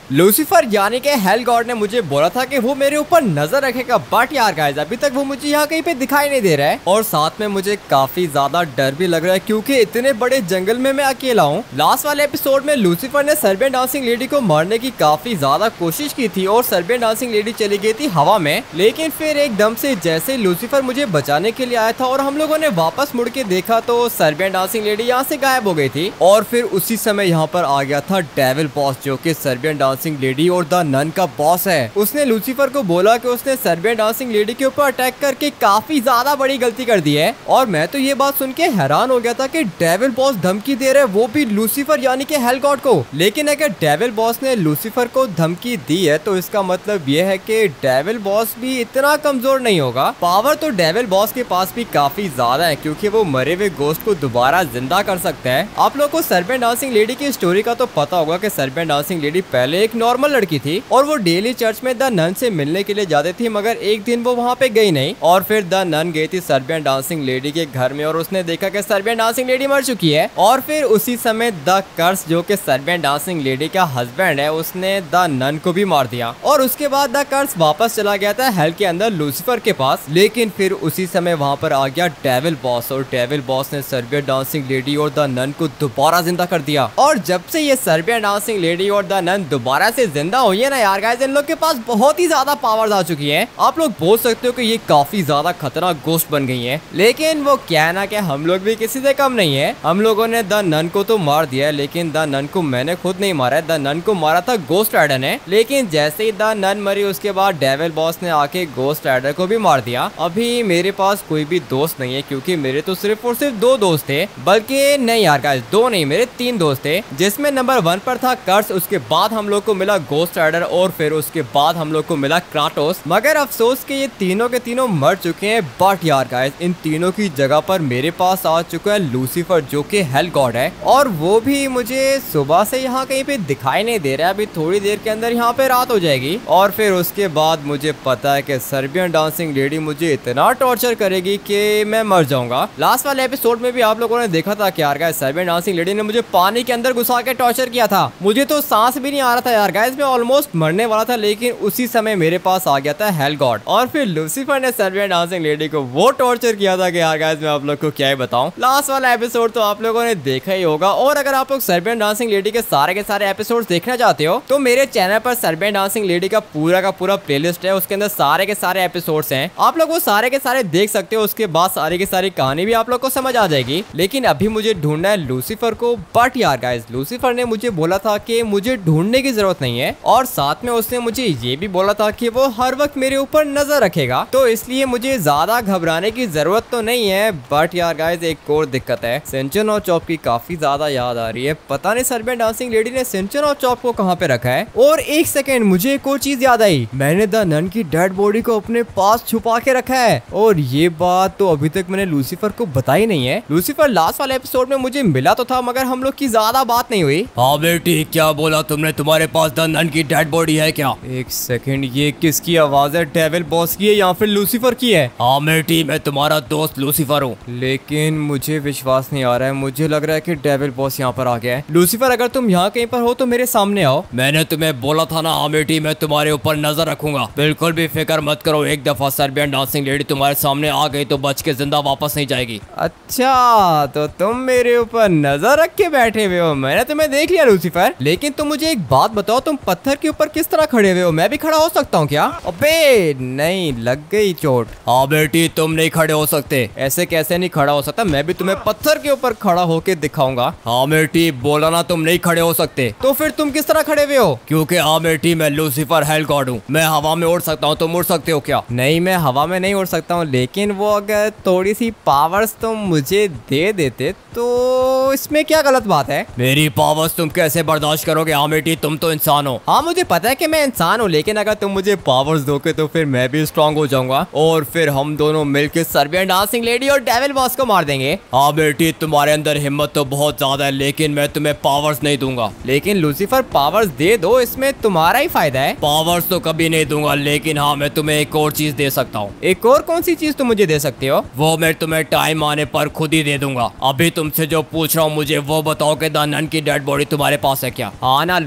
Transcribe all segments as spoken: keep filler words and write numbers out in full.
Lucifer यानी कि hello God ने मुझे बोला था कि वो मेरे ऊपर नजर रखेगा, बट यार गाइस अभी तक वो मुझे यहाँ कहीं पे दिखाई नहीं दे रहा है। और साथ में मुझे काफी ज्यादा डर भी लग रहा है क्योंकि इतने बड़े जंगल में मैं अकेला हूँ। लास्ट वाले एपिसोड में लूसीफर ने सर्बियन डांसिंग लेडी को मारने की काफी ज्यादा कोशिश की थी और सर्बियन डांसिंग लेडी चली गई थी हवा में, लेकिन फिर एकदम से जैसे लूसीफर मुझे बचाने के लिए आया था और हम लोगों ने वापस मुड़ के देखा तो सर्बियन डांसिंग लेडी यहाँ से गायब हो गई थी। और फिर उसी समय यहाँ पर आ गया था डेविल बॉस जो कि सर्बियन डांसिंग लेडी और द नन का बॉस है। उसने लूसीफर को बोला कि उसने सर्बियन डांसिंग लेडी के ऊपर अटैक करके काफी ज्यादा बड़ी गलती कर दी है। और मैं तो ये बात सुन के हैरान हो गया था कि डेविल बॉस धमकी दे रहे हैं, वो भी लूसीफर यानी कि हेल गॉड को। लेकिन अगर डेविल बॉस ने लूसीफर को धमकी दी है तो इसका मतलब ये है कि डेविल बॉस भी इतना कमजोर नहीं होगा। पावर तो डेविल बॉस के पास भी काफी ज्यादा है क्योंकि वो मरे हुए गोश्त को दोबारा जिंदा कर सकता है। आप लोग को सर्बियन डांसिंग लेडी की स्टोरी का तो पता होगा कि सर्बियन डांसिंग लेडी पहले एक नॉर्मल लड़की थी और वो डेली चर्च में द नन से मिलने के लिए जाती थी, मगर एक दिन वो वहाँ पे गई नहीं और फिर द नन गई थी सर्बियन डांसिंग लेडी के घर में और उसने देखा कि सर्बियन डांसिंग लेडी मर चुकी है। और फिर उसी समय द कर्स जो कि सर्बियन डांसिंग लेडी का हस्बैंड है उसने द नन को भी मार दिया और उसके बाद द कर्स वापस चला गया था हेल के अंदर लूसीफर के पास। लेकिन फिर उसी समय वहाँ पर आ गया डेविल बॉस और डेविल बॉस ने सर्बियन डांसिंग लेडी और द नन को दोबारा जिंदा कर दिया। और जब से ये सर्बियन डांसिंग लेडी और द नन दोबारा से जिंदा हुई है ना यार गाइस, इन लोग के पास बहुत ही ज्यादा पावर्स आ चुकी है। आप लोग बोल सकते हो कि ये काफी ज्यादा खतरनाक गोश्त बन गई है। लेकिन वो क्या है ना कि हम लोग भी किसी से कम नहीं है। हम लोगों ने द नन को तो मार दिया है लेकिन द नन को मैंने खुद नहीं मारा है, द नन को मारा था गोस्ट राइडर ने। लेकिन जैसे ही द नन मरी उसके बाद डेविल बॉस ने आके गोस्ट राइडर को भी मार दिया। अभी मेरे पास कोई भी दोस्त नहीं है क्योंकि मेरे तो सिर्फ और सिर्फ दो दोस्त थे, बल्कि नहीं यार गाइस दो नहीं मेरे तीन दोस्त थे, जिसमें नंबर वन पर था कर्स, उसके बाद हम लोग को मिला गोस्ट राइडर और फिर उसके बाद हम लोग को मिला क्राटोस। मगर अफसोस कि ये तीनों के तीनों मर चुके हैं। बट यार गाइस इन तीनों की जगह पर मेरे पास आ चुका है लूसीफर जो कि हेल गॉड है और वो भी मुझे सुबह से यहाँ कहीं पे दिखाई नहीं दे रहा है। अभी थोड़ी देर के अंदर यहाँ पे रात हो जाएगी और फिर उसके बाद मुझे पता है कि सर्बियन डांसिंग लेडी मुझे इतना टॉर्चर करेगी कि मैं मर जाऊंगा। लास्ट वाले एपिसोड में भी आप लोगों ने देखा था कि यार गाइस सर्बियन डांसिंग लेडी ने मुझे पानी के अंदर घुसा के टॉर्चर किया था। मुझे तो सांस भी नहीं आ रहा था यार गाइस, मैं ऑलमोस्ट मरने वाला था। लेकिन उसी समय मेरे पास आ गया था हेल गॉड और फिर लूसीफर ने सर्बियन डांसिंग लेडी को वो टॉर्चर किया था कि यार गाइस मैं आप लोग को क्या ही बताऊं। लास्ट वाला एपिसोड तो आप लोगों ने देखा ही होगा। और अगर आप लोग सर्बियन डांसिंग लेडी के सारे के सारे एपिसोड्स देखना चाहते हो तो मेरे चैनल पर सर्बियन डांसिंग लेडी का पूरा का पूरा प्लेलिस्ट है, उसके अंदर सारे के सारे एपिसोड्स हैं। आप लोग वो सारे के सारे देख सकते हो। उसके बाद सारी की सारी कहानी भी आप लोग को समझ आ जाएगी। लेकिन अभी मुझे ढूंढना है लूसीफर को। बट यार गाइस लूसीफर ने मुझे बोला था कि मुझे ढूंढने की जरूरत नहीं है और साथ में उसने मुझे ये भी बोला था कि वो हर वक्त मेरे ऊपर नजर रखेगा, तो इसलिए मुझे ज्यादा घबराने की जरूरत तो नहीं है। बट यार गाइस एक और दिक्कत है, सिंचन और चॉप की काफी ज्यादा याद आ रही है। पता नहीं सर्बियन डांसिंग लेडी ने सिंचन और चॉप को कहाँ पे रखा है। और एक सेकेंड मुझे एक और चीज याद आई, मैंने द नन की डेड बॉडी को अपने पास छुपा के रखा है और ये बात तो अभी तक मैंने लूसीफर को बताई नहीं है। लूसीफर लास्ट वाले एपिसोड में मुझे मिला तो था मगर हम लोग की ज्यादा बात नहीं हुई। हाँ बेटी क्या बोला तुमने, तुम्हारे पास द नन की डेड बॉडी है क्या? एक सेकंड ये किसकी आवाज है, डेविल बॉस की है या फिर लूसीफर की है? हाँ बेटी मैं तुम्हारा दोस्त लूसीफर हूँ। लेकिन मुझे विश्वास नहीं आ रहा है, मुझे लग रहा है कि डेविल बॉस यहाँ पर आ गया है। लूसीफर अगर तुम यहाँ कहीं पर हो तो मेरे सामने आओ। मैंने तुम्हें बोला था ना हाँ बेटी मैं तुम्हारे ऊपर नजर रखूंगा, बिल्कुल भी फिक्र मत करो। एक दफा सर्बियन डांसिंग लेडी तुम्हारे सामने आ गई तो बच के जिंदा वापस नहीं जाएगी। अच्छा तो तुम मेरे ऊपर नजर रख के बैठे हुए हो, मैंने तुम्हें देख लिया लूसीफर। लेकिन तुम मुझे एक बात बताओ, तुम पत्थर के ऊपर किस तरह खड़े हुए हो? मैं भी खड़ा हो सकता हूँ क्या? अबे नहीं लग गई चोट। हाँ बेटी तुम नहीं खड़े हो सकते। ऐसे कैसे नहीं खड़ा हो सकता, मैं भी तुम्हें पत्थर के ऊपर खड़ा होके दिखाऊंगा। हाँ बेटी बोला ना तुम नहीं खड़े हो सकते। तो फिर तुम किस तरह खड़े हुए हो? क्योंकि हाँ बेटी मैं लूसीफर हेल गॉड हूँ, मैं हवा में उड़ सकता हूँ। तुम उड़ सकते हो क्या? नहीं मैं हवा में नहीं उड़ सकता हूँ, लेकिन वो अगर थोड़ी सी पावर्स तुम मुझे दे देते तो इसमें क्या गलत बात है? मेरी पावर्स तुम कैसे बर्दाश्त करोगे? हाँ बेटी तुम तो इंसान हो। हाँ मुझे पता है कि मैं इंसान हूँ, लेकिन अगर तुम मुझे पावर्स दोगे तो फिर मैं भी स्ट्रांग हो जाऊंगा और फिर हम दोनों मिलकर सर्बियन डांसिंग लेडी और डेविल बॉस को मार देंगे। हाँ बेटी तुम्हारे अंदर हिम्मत तो बहुत ज्यादा है, लेकिन मैं तुम्हें पावर्स नहीं दूंगा। लेकिन लूसीफर पावर्स दे दो, इसमें तुम्हारा ही फायदा है। पावर्स तो कभी नहीं दूंगा, लेकिन हाँ मैं तुम्हें एक और चीज दे सकता हूँ। एक और कौन सी चीज तुम मुझे दे सकते हो? वो मैं तुम्हें टाइम आने पर खुद ही दे दूंगा। अभी तुमसे जो पूछ रहा हूँ मुझे वो बताओ कि द नन की डेड बॉडी तुम्हारे पास है क्या? हाँ ना लूसीफर,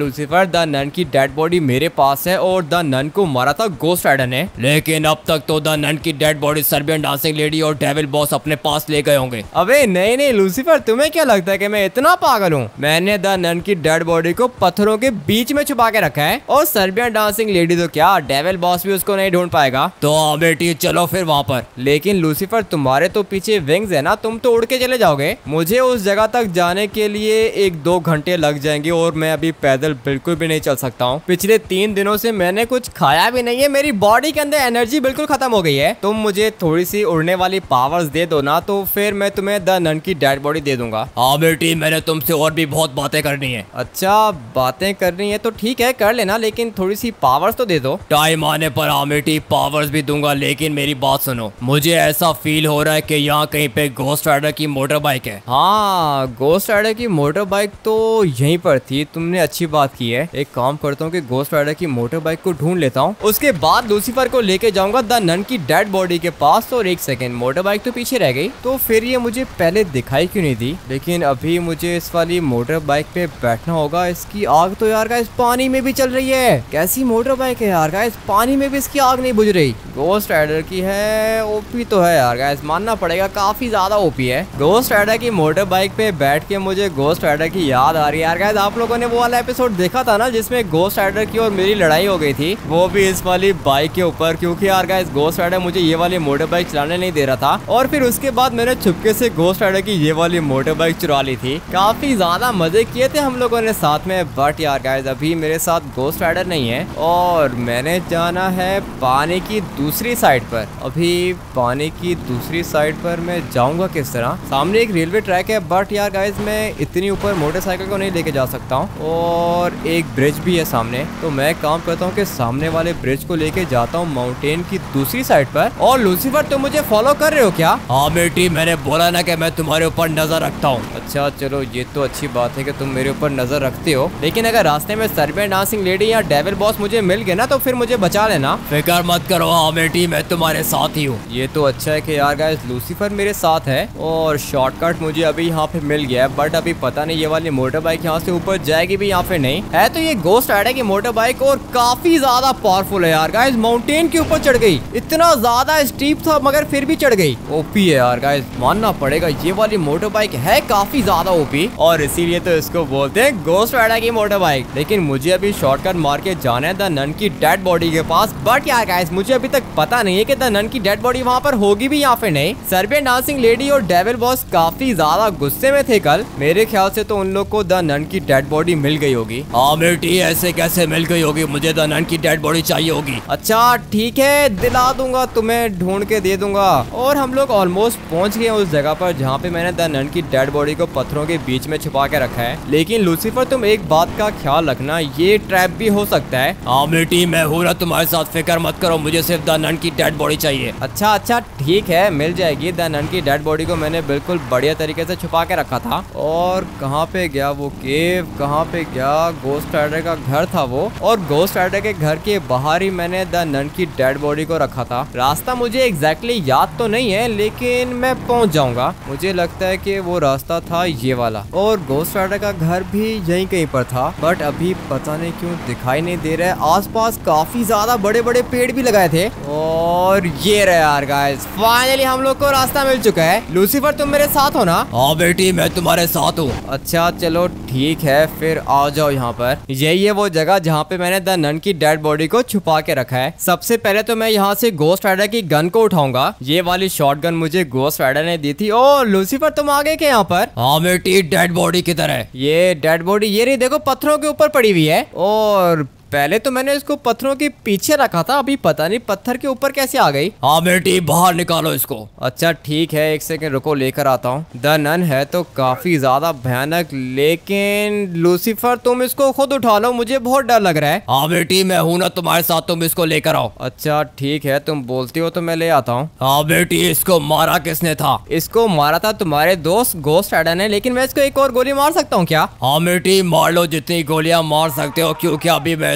द नन की डेड बॉडी मेरे पास है और द नन को मारा था गोस्ट राइडर ने। लेकिन अब तक तो द नन की dead body Serbian dancing lady और डेविल बॉस अपने पास ले गए होंगे। अबे नहीं नहीं लूसीफर, तुम्हें क्या लगता है कि मैं इतना पागल हूँ? मैंने द नन की डेड बॉडी को पत्थरों के बीच में छुपा के रखा है और सर्बियन डांसिंग लेडी तो क्या, डेविल बॉस भी उसको नहीं ढूंढ पाएगा। तो हाँ बेटी चलो फिर वहाँ पर। लेकिन लूसीफर तुम्हारे तो पीछे विंग्स है ना, तुम तो उड़ के चले जाओगे। मुझे उस जगह तक जाने के लिए एक दो घंटे लग जाएंगे और मैं अभी पैदल बिल्कुल भी नहीं चल सकता हूँ। पिछले तीन दिनों से मैंने कुछ खाया भी नहीं है, मेरी बॉडी के अंदर एनर्जी बिल्कुल खत्म हो गई है। तुम मुझे थोड़ी सी उड़ने वाली पावर्स दे दो ना, तो फिर मैं तुम्हें द नन की डेड बॉडी दे दूंगा। हाँ बेटी मैंने तुमसे और भी बहुत बातें करनी है। अच्छा बातें करनी है तो ठीक है कर लेना, लेकिन थोड़ी सी पावर्स तो दे दो। टाइम आने पर हाँ बेटी पावर्स भी दूंगा, लेकिन मेरी बात सुनो, मुझे ऐसा फील हो रहा है कि यहाँ कहीं पे गोस्ट राइडर की मोटर बाइक है। हाँ गोस्ट राइडर की मोटर बाइक तो यहीं पर थी, तुमने अच्छी बात की है। एक काम करता हूँ कि गोस्ट राइडर की मोटर बाइक को ढूंढ लेता हूँ, उसके बाद लूसीफर को लेके जाऊंगा द नन की डेड बॉडी के पास। और एक सेकंड, मोटर बाइक तो पीछे रह गई, तो फिर ये मुझे पहले दिखाई क्यों नहीं दी? लेकिन अभी मुझे इस वाली मोटर बाइक पे बैठना होगा। इसकी आग तो यार गाइस पानी में भी चल रही है। कैसी मोटर बाइक है यार गाइस, पानी में भी इसकी आग नहीं बुझ रही। गोस्ट राइडर की है, ओपी तो है यार गाइस, मानना पड़ेगा काफी ज्यादा ओपी है। गोस्ट राइडर की मोटर बाइक पे बैठ के मुझे गोस्ट राइडर की याद आ रही है यार गाइस। आप लोगों ने वो वाला एपिसोड देखा था ना जिसमें गोस्ट राइडर की और मेरी लड़ाई हो गई थी, वो भी इस वाली बाइक के ऊपर, क्योंकि यार गाइस गोस्ट राइडर मुझे ये वाली मोटर बाइक चलाने नहीं दे रहा था। और फिर उसके बाद मैंने चुपके से गोस्ट राइडर की ये वाली मोटर बाइक चुरा ली थी। काफी ज्यादा मजे किए थे हम लोगों ने साथ में। बट यार गाइस अभी मेरे साथ गोस्ट राइडर नहीं है और मैंने जाना है पानी की दूसरी साइड पर। अभी पानी की दूसरी साइड पर मैं जाऊंगा किस तरह? सामने एक रेलवे ट्रैक है, बट यार गाइस मैं इतनी ऊपर मोटरसाइकिल को नहीं लेके जा सकता हूँ। और एक ब्रिज भी है सामने, तो मैं काम करता हूँ कि सामने वाले ब्रिज को लेके जाता हूँ माउंटेन की दूसरी साइड पर। और लूसीफर तुम मुझे फॉलो कर रहे हो क्या? हाँ बेटी मैंने बोला ना कि मैं तुम्हारे ऊपर नजर रखता हूँ। अच्छा चलो ये तो अच्छी बात है कि तुम मेरे ऊपर नजर रखते हो, लेकिन अगर रास्ते में सर्बियन डांसिंग लेडी या डेविल बॉस मुझे मिल गए ना तो फिर मुझे बचा लेना। फिक्र मत करो हाँ बेटी मैं तुम्हारे साथ ही हूँ। ये तो अच्छा है कि यार गाइस लूसीफर मेरे साथ है और शॉर्टकट मुझे अभी यहाँ पे मिल गया है। बट अभी पता नहीं ये वाली मोटर बाइक यहाँ से ऊपर जाएगी भी यहाँ पे नहीं है। तो ये गोस्ट राइडर की मोटर बाइक और काफी ज्यादा पावरफुल है यार गाइस। माउंटेन के ऊपर चढ़ गई, इतना ज्यादा स्टीप था मगर फिर भी चढ़ गई। ओपी है यार गाइस, मानना पड़ेगा ये वाली मोटर बाइक है काफी ज्यादा ओपी और इसीलिए तो इसको बोलते हैं गोस्ट राइडर की मोटर बाइक। लेकिन मुझे अभी शॉर्टकट मार के जाना है द नन की डेड बॉडी के पास। बट यार गाइस मुझे अभी तक पता नहीं है कि द नन की डेड बॉडी वहाँ पर होगी भी या फिर नहीं। सर्बियन डांसिंग लेडी और डेविल बॉस काफी ज्यादा गुस्से में थे कल, मेरे ख्याल से तो उन लोग को द नन की डेड बॉडी मिल गई होगी। हाँ बेटी ऐसे कैसे मिल गई होगी, मुझे द नन की डेड बॉडी चाहिए होगी। अच्छा ठीक है दिला दूंगा, तुम्हें ढूंढ के दे दूंगा। और हम लोग ऑलमोस्ट पहुंच गए उस जगह पर जहाँ पे मैंने द नन की डेड बॉडी को पत्थरों के बीच में छुपा के रखा है। लेकिन लूसीफर तुम एक बात का ख्याल रखना, ये ट्रैप भी हो सकता है। हाँ बेटी मैं हूँ ना तुम्हारे साथ, फिक्र मत करो, मुझे सिर्फ द नन की डेड बॉडी चाहिए। अच्छा अच्छा ठीक है मिल जाएगी। द नन की डेड बॉडी को मैंने बिल्कुल बढ़िया तरीके से छुपा के रखा था। और कहाँ पे गया वो केव, कहाँ पे गया? गोस्ट राइडर का घर था वो, और गोस्ट राइडर के घर के बाहर ही मैंने द नन की डेड बॉडी को रखा था। रास्ता मुझे एग्जैक्टली याद तो नहीं है लेकिन मैं पहुंच जाऊंगा। मुझे लगता है कि वो रास्ता था ये वाला और गोस्ट राइडर का घर भी यहीं कहीं पर था। बट अभी पता नहीं क्यों दिखाई नहीं दे रहा है। आसपास काफी ज्यादा बड़े बड़े पेड़ भी लगाए थे। और ये रहे यार गाइस, फाइनली हम लोग को रास्ता मिल चुका है। लूसीफर तुम मेरे साथ हो ना? हाँ बेटी मैं तुम्हारे साथ हूँ। अच्छा चलो ठीक है फिर आ जाओ यहाँ पर। यही है वो जगह जहाँ पे मैंने द नन की डेड बॉडी को छुपा के रखा है। सबसे पहले तो मैं यहाँ से गोस्ट राइडर की गन को उठाऊंगा। ये वाली शॉटगन मुझे गोस्ट राइडर ने दी थी। ओ लूसीफर तुम आ गए क्या यहाँ पर? हाँ बेटी डेड बॉडी किधर है? ये डेड बॉडी ये रही, देखो पत्थरों के ऊपर पड़ी हुई है। और पहले तो मैंने इसको पत्थरों के पीछे रखा था, अभी पता नहीं पत्थर के ऊपर कैसे आ गई। हाँ बेटी बाहर निकालो इसको। अच्छा ठीक है एक सेकंड रुको, लेकर आता हूँ। द नन है तो काफी ज्यादा भयानक, लेकिन लूसीफर तुम इसको खुद उठा लो, मुझे बहुत डर लग रहा है। हाँ बेटी मैं हूँ ना तुम्हारे साथ, तुम इसको लेकर आओ। अच्छा ठीक है तुम बोलती हो तो मैं ले आता हूँ। हाँ बेटी इसको मारा किसने था? इसको मारा था तुम्हारे दोस्त गोस्ट राइडर ने, लेकिन मैं इसको एक और गोली मार सकता हूँ क्या? हाँ बेटी मार लो जितनी गोलियां मार सकते हो, क्योंकि अभी मैं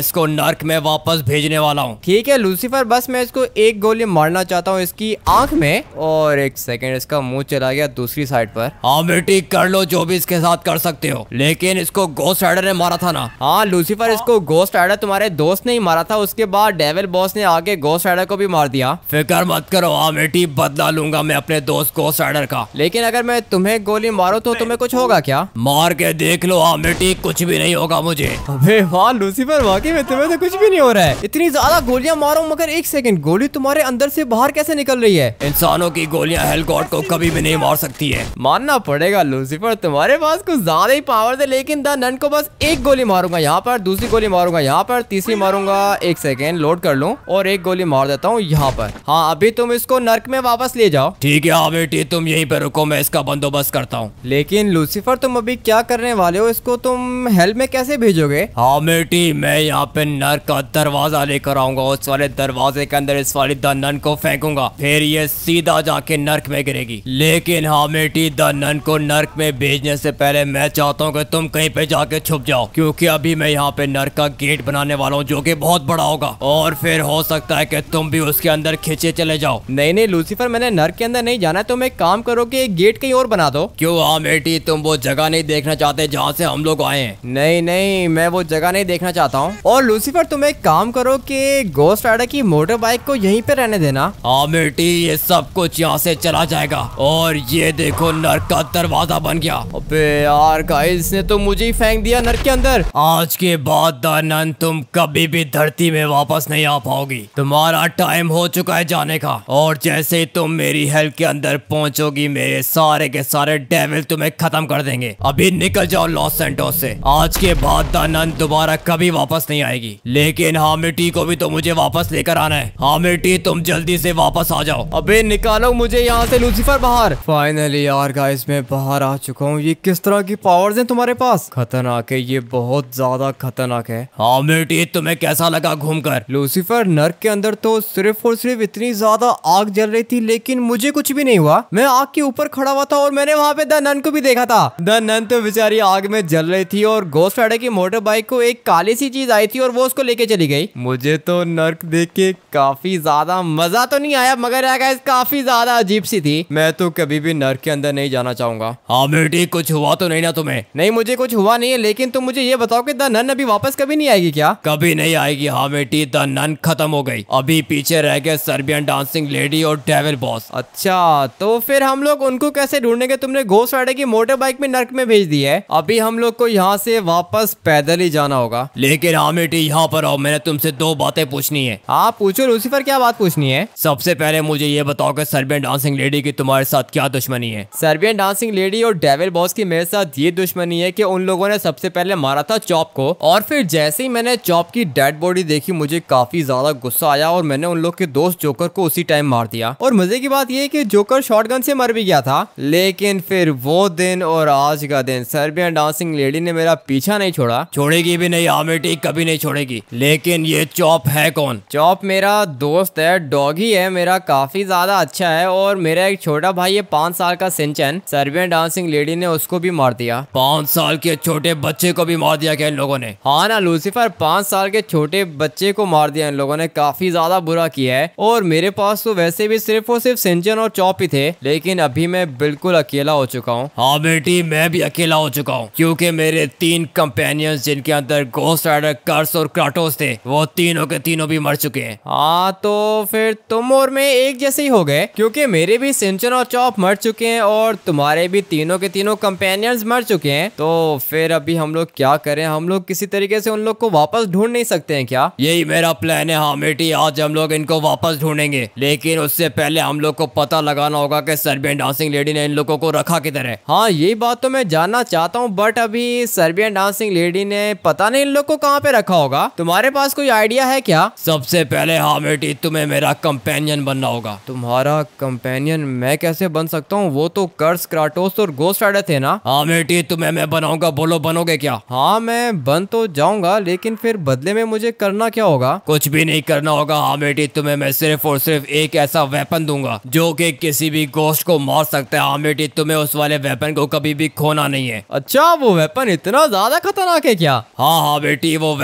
इसको नर्क में वापस भेजने वाला हूँ। ठीक है लूसीफर, बस मैं इसको एक गोली मारना चाहता हूँ इसकी आंख में। और एक सेकंड, इसका मुंह चला गया दूसरी साइड पर। हाँ बेटी, कर लो जो भी इसके साथ कर सकते हो, लेकिन इसको गोस्ट राइडर ने मारा था ना। हाँ लूसीफर, इसको गोस्ट राइडर तुम्हारे दोस्त ने ही मारा था। उसके बाद डेविल बॉस ने आके गोस्ट राइडर को भी मार दिया। फिक्र मत करो हाँ बेटी, बदला लूंगा मैं अपने दोस्त गोस्ट राइडर का। लेकिन अगर मैं तुम्हें गोली मारूं तो तुम्हें कुछ होगा क्या? मार के देख लो हाँ बेटी, कुछ भी नहीं होगा मुझे। अबे वाह लूसीफर, वाकई में तुम्हें तो कुछ भी नहीं हो रहा है। इतनी ज्यादा गोलियां मारो, मगर एक सेकंड, गोली तुम्हारे अंदर से बाहर कैसे निकल रही है? इंसानों की गोलियां हेल गॉड को कभी भी नहीं मार सकती है। मानना पड़ेगा लूसीफर, तुम्हारे पास कुछ ज्यादा ही पावर है। लेकिन द नन को बस एक गोली मारूंगा यहाँ पर, दूसरी गोली मारूंगा यहाँ पर, तीसरी मारूंगा, एक सेकेंड लोड कर लूं, और एक गोली मार देता हूँ यहाँ पर। हाँ अभी तुम इसको नर्क में वापस ले जाओ। ठीक है हाँ बेटी, तुम यहीं पे रुको, मैं इसका बंदोबस्त करता हूँ। लेकिन लूसीफर तुम अभी क्या करने वाले हो? इसको तुम हेल में कैसे भेजोगे? हाँ बेटी, मैं यहाँ पे नर्क का दरवाजा लेकर आऊंगा, उस वाले दरवाजे के अंदर इस वाली द नन को फेंकूंगा, फिर ये सीधा जाके नर्क में गिरेगी। लेकिन हाँ बेटी, द नन को नर्क में भेजने से पहले मैं चाहता हूँ कि तुम कहीं पे जाके छुप जाओ, क्योंकि अभी मैं यहाँ पे नर्क का गेट बनाने वाला हूँ जो कि बहुत बड़ा होगा, और फिर हो सकता है कि तुम भी उसके अंदर खींचे चले जाओ। नहीं नहीं लूसीफर, मैंने नर्क के अंदर नहीं जाना, तुम एक काम करो कि एक गेट कहीं और बना दो। क्यों हाँ बेटी, तुम वो जगह नहीं देखना चाहते जहाँ से हम लोग आए हैं? नहीं नहीं, मैं वो जगह नहीं देखना चाहता हूँ। और लूसीफर तुम एक काम करो कि गोस्ट राइडर की मोटर बाइक को यहीं पे रहने देना। हाँ बेटी, ये सब कुछ यहाँ से चला जाएगा। और ये देखो नर्क का दरवाजा बन गया। अबे यार गाइस, इसने तो मुझे ही फेंक दिया नर्क के अंदर। आज के बाद द नन तुम कभी भी धरती में वापस नहीं आ पाओगी, तुम्हारा टाइम हो चुका है जाने का। और जैसे ही तुम मेरी हेल्प के अंदर पहुंचोगी, मेरे सारे के सारे डेविल तुम्हें खत्म कर देंगे। अभी निकल जाओ लॉस सैंटोस से। आज के बाद द नन दोबारा कभी वापस नहीं आएगी। लेकिन हामिटी को भी तो मुझे वापस लेकर आना है। हामिटी, तुम जल्दी से वापस आ जाओ। अबे निकालो मुझे यहाँ से लूसीफर बाहर। फाइनली यार गाइस, मैं बाहर आ चुका हूँ। ये किस तरह की पावर्स हैं तुम्हारे पास? खतरनाक है, ये बहुत ज्यादा खतरनाक है। हामिटी, तुम्हें कैसा लगा घूमकर? लूसीफर, नर्क के अंदर तो सिर्फ और सिर्फ इतनी ज्यादा आग जल रही थी, लेकिन मुझे कुछ भी नहीं हुआ। मैं आग के ऊपर खड़ा हुआ था और मैंने वहाँ पे द नन को भी देखा था। द नन तो बेचारी आग में जल रही थी, और गोस्ट राइडर की मोटर बाइक को एक काली सी चीज आई थी और वो उसको लेके चली गई। मुझे तो नर्क देख के काफी ज्यादा मजा तो नहीं आया, मगर यार गाइस काफी ज्यादा अजीब सी थी। मैं तो कभी भी नर्क के अंदर नहीं जाना चाहूंगा। हाँ बेटी, कुछ हुआ तो नहीं ना तुम्हें? नहीं, मुझे कुछ हुआ नहीं है, लेकिन तुम मुझे ये बताओ कि द नन अभी वापस कभी नहीं आएगी क्या? कभी नहीं आएगी हाँ बेटी, द नन खत्म हो गई। अभी पीछे रह गए सर्बियन डांसिंग लेडी और डेविल बॉस। अच्छा, तो फिर हम लोग उनको कैसे ढूंढेंगे? तुमने गोस्ट राइडर की मोटर बाइक में नर्क में भेज दी है, अभी हम लोग को यहाँ से वापस पैदल ही जाना होगा। लेकिन हाँ बेटी, यहाँ पर आओ, मैंने तुमसे दो बातें पूछनी है। हाँ पूछो लूसीफर, क्या बात पूछनी है? सबसे पहले मुझे ये बताओ कि सर्बियन डांसिंग लेडी की तुम्हारे साथ क्या दुश्मनी है? सर्बियन डांसिंग लेडी और डेविल बॉस की मेरे साथ ये दुश्मनी है कि उन लोगों ने सबसे पहले मारा था चॉप को, और फिर जैसे ही मैंने चॉप की डेड बॉडी देखी, मुझे काफी ज्यादा गुस्सा आया और मैंने उन लोग के दोस्त जोकर को उसी टाइम मार दिया। और मजे की बात ये है कि जोकर शॉटगन से मर भी गया था। लेकिन फिर वो दिन और आज का दिन सर्बियन डांसिंग लेडी ने मेरा पीछा नहीं छोड़ा। छोड़ेगी भी नहीं आमिटी, कभी नहीं छोड़ेगी। लेकिन ये चॉप है कौन? चॉप मेरा दोस्त है, डॉगी है मेरा, काफी ज्यादा अच्छा है। और मेरा एक छोटा भाई है पांच साल का सिंचन, सर्बियन डांसिंग लेडी ने उसको भी मार दिया। पांच साल के छोटे बच्चे को भी मार दिया क्या इन लोगों ने? हाँ ना लूसीफर, पांच साल के छोटे बच्चे को मार दिया इन लोगों ने, काफी ज्यादा बुरा किया है। और मेरे पास तो वैसे भी सिर्फ और सिर्फ सिंचन और चॉप ही थे, लेकिन अभी मैं बिल्कुल अकेला हो चुका हूँ। हाँ बेटी, मैं भी अकेला हो चुका हूँ, क्योंकि मेरे तीन कंपेनियंस जिनके अंदर गोस्ट राइडर, कर्स और क्राटोस थे, वो तीनों के तीनों भी मर चुके हैं। हाँ तो फिर तुम और मैं एक जैसे ही हो गए, क्योंकि मेरे भी सिंचन और चॉप मर चुके हैं और तुम्हारे भी तीनों के तीनों कंपेनियंस मर चुके हैं। तो फिर अभी हम लोग क्या करें? हम लोग किसी तरीके से उन लोग को वापस ढूंढ नहीं सकते हैं क्या? यही मेरा प्लान है हाँ बेटी, आज हम लोग इनको वापस ढूंढेंगे, लेकिन उससे पहले हम लोग को पता लगाना होगा कि सर्बियन डांसिंग लेडी ने इन लोगों को रखा किधर है। हाँ यही बात तो मैं जानना चाहता हूँ, बट अभी सर्बियन डांसिंग लेडी ने पता नहीं इन लोग को कहाँ पे रखा होगा। तुम्हारे पास कोई आइडिया है क्या? सबसे पहले हाँ बेटी, तुम्हें मेरा कंपेनियन बनना होगा। तुम्हारा कंपेनियन मैं कैसे बन सकता हूँ? वो तो कर्स, क्राटोस और गोस्ट राइडर थे ना। हाँ बेटी, तुम्हें मैं बनाऊंगा, बोलो बनोगे क्या? हाँ मैं बन तो जाऊंगा, लेकिन फिर बदले में मुझे करना क्या होगा? कुछ भी नहीं करना होगा हाँ बेटी, तुम्हें मैं सिर्फ और सिर्फ एक ऐसा वेपन दूंगा जो कि किसी भी गोस्ट को मार सकता है। हाँ बेटी, तुम्हें उस वाले वेपन को कभी भी खोना नहीं है। अच्छा, वो वेपन इतना ज्यादा खतरनाक है क्या? हाँ हाँ बेटी, वो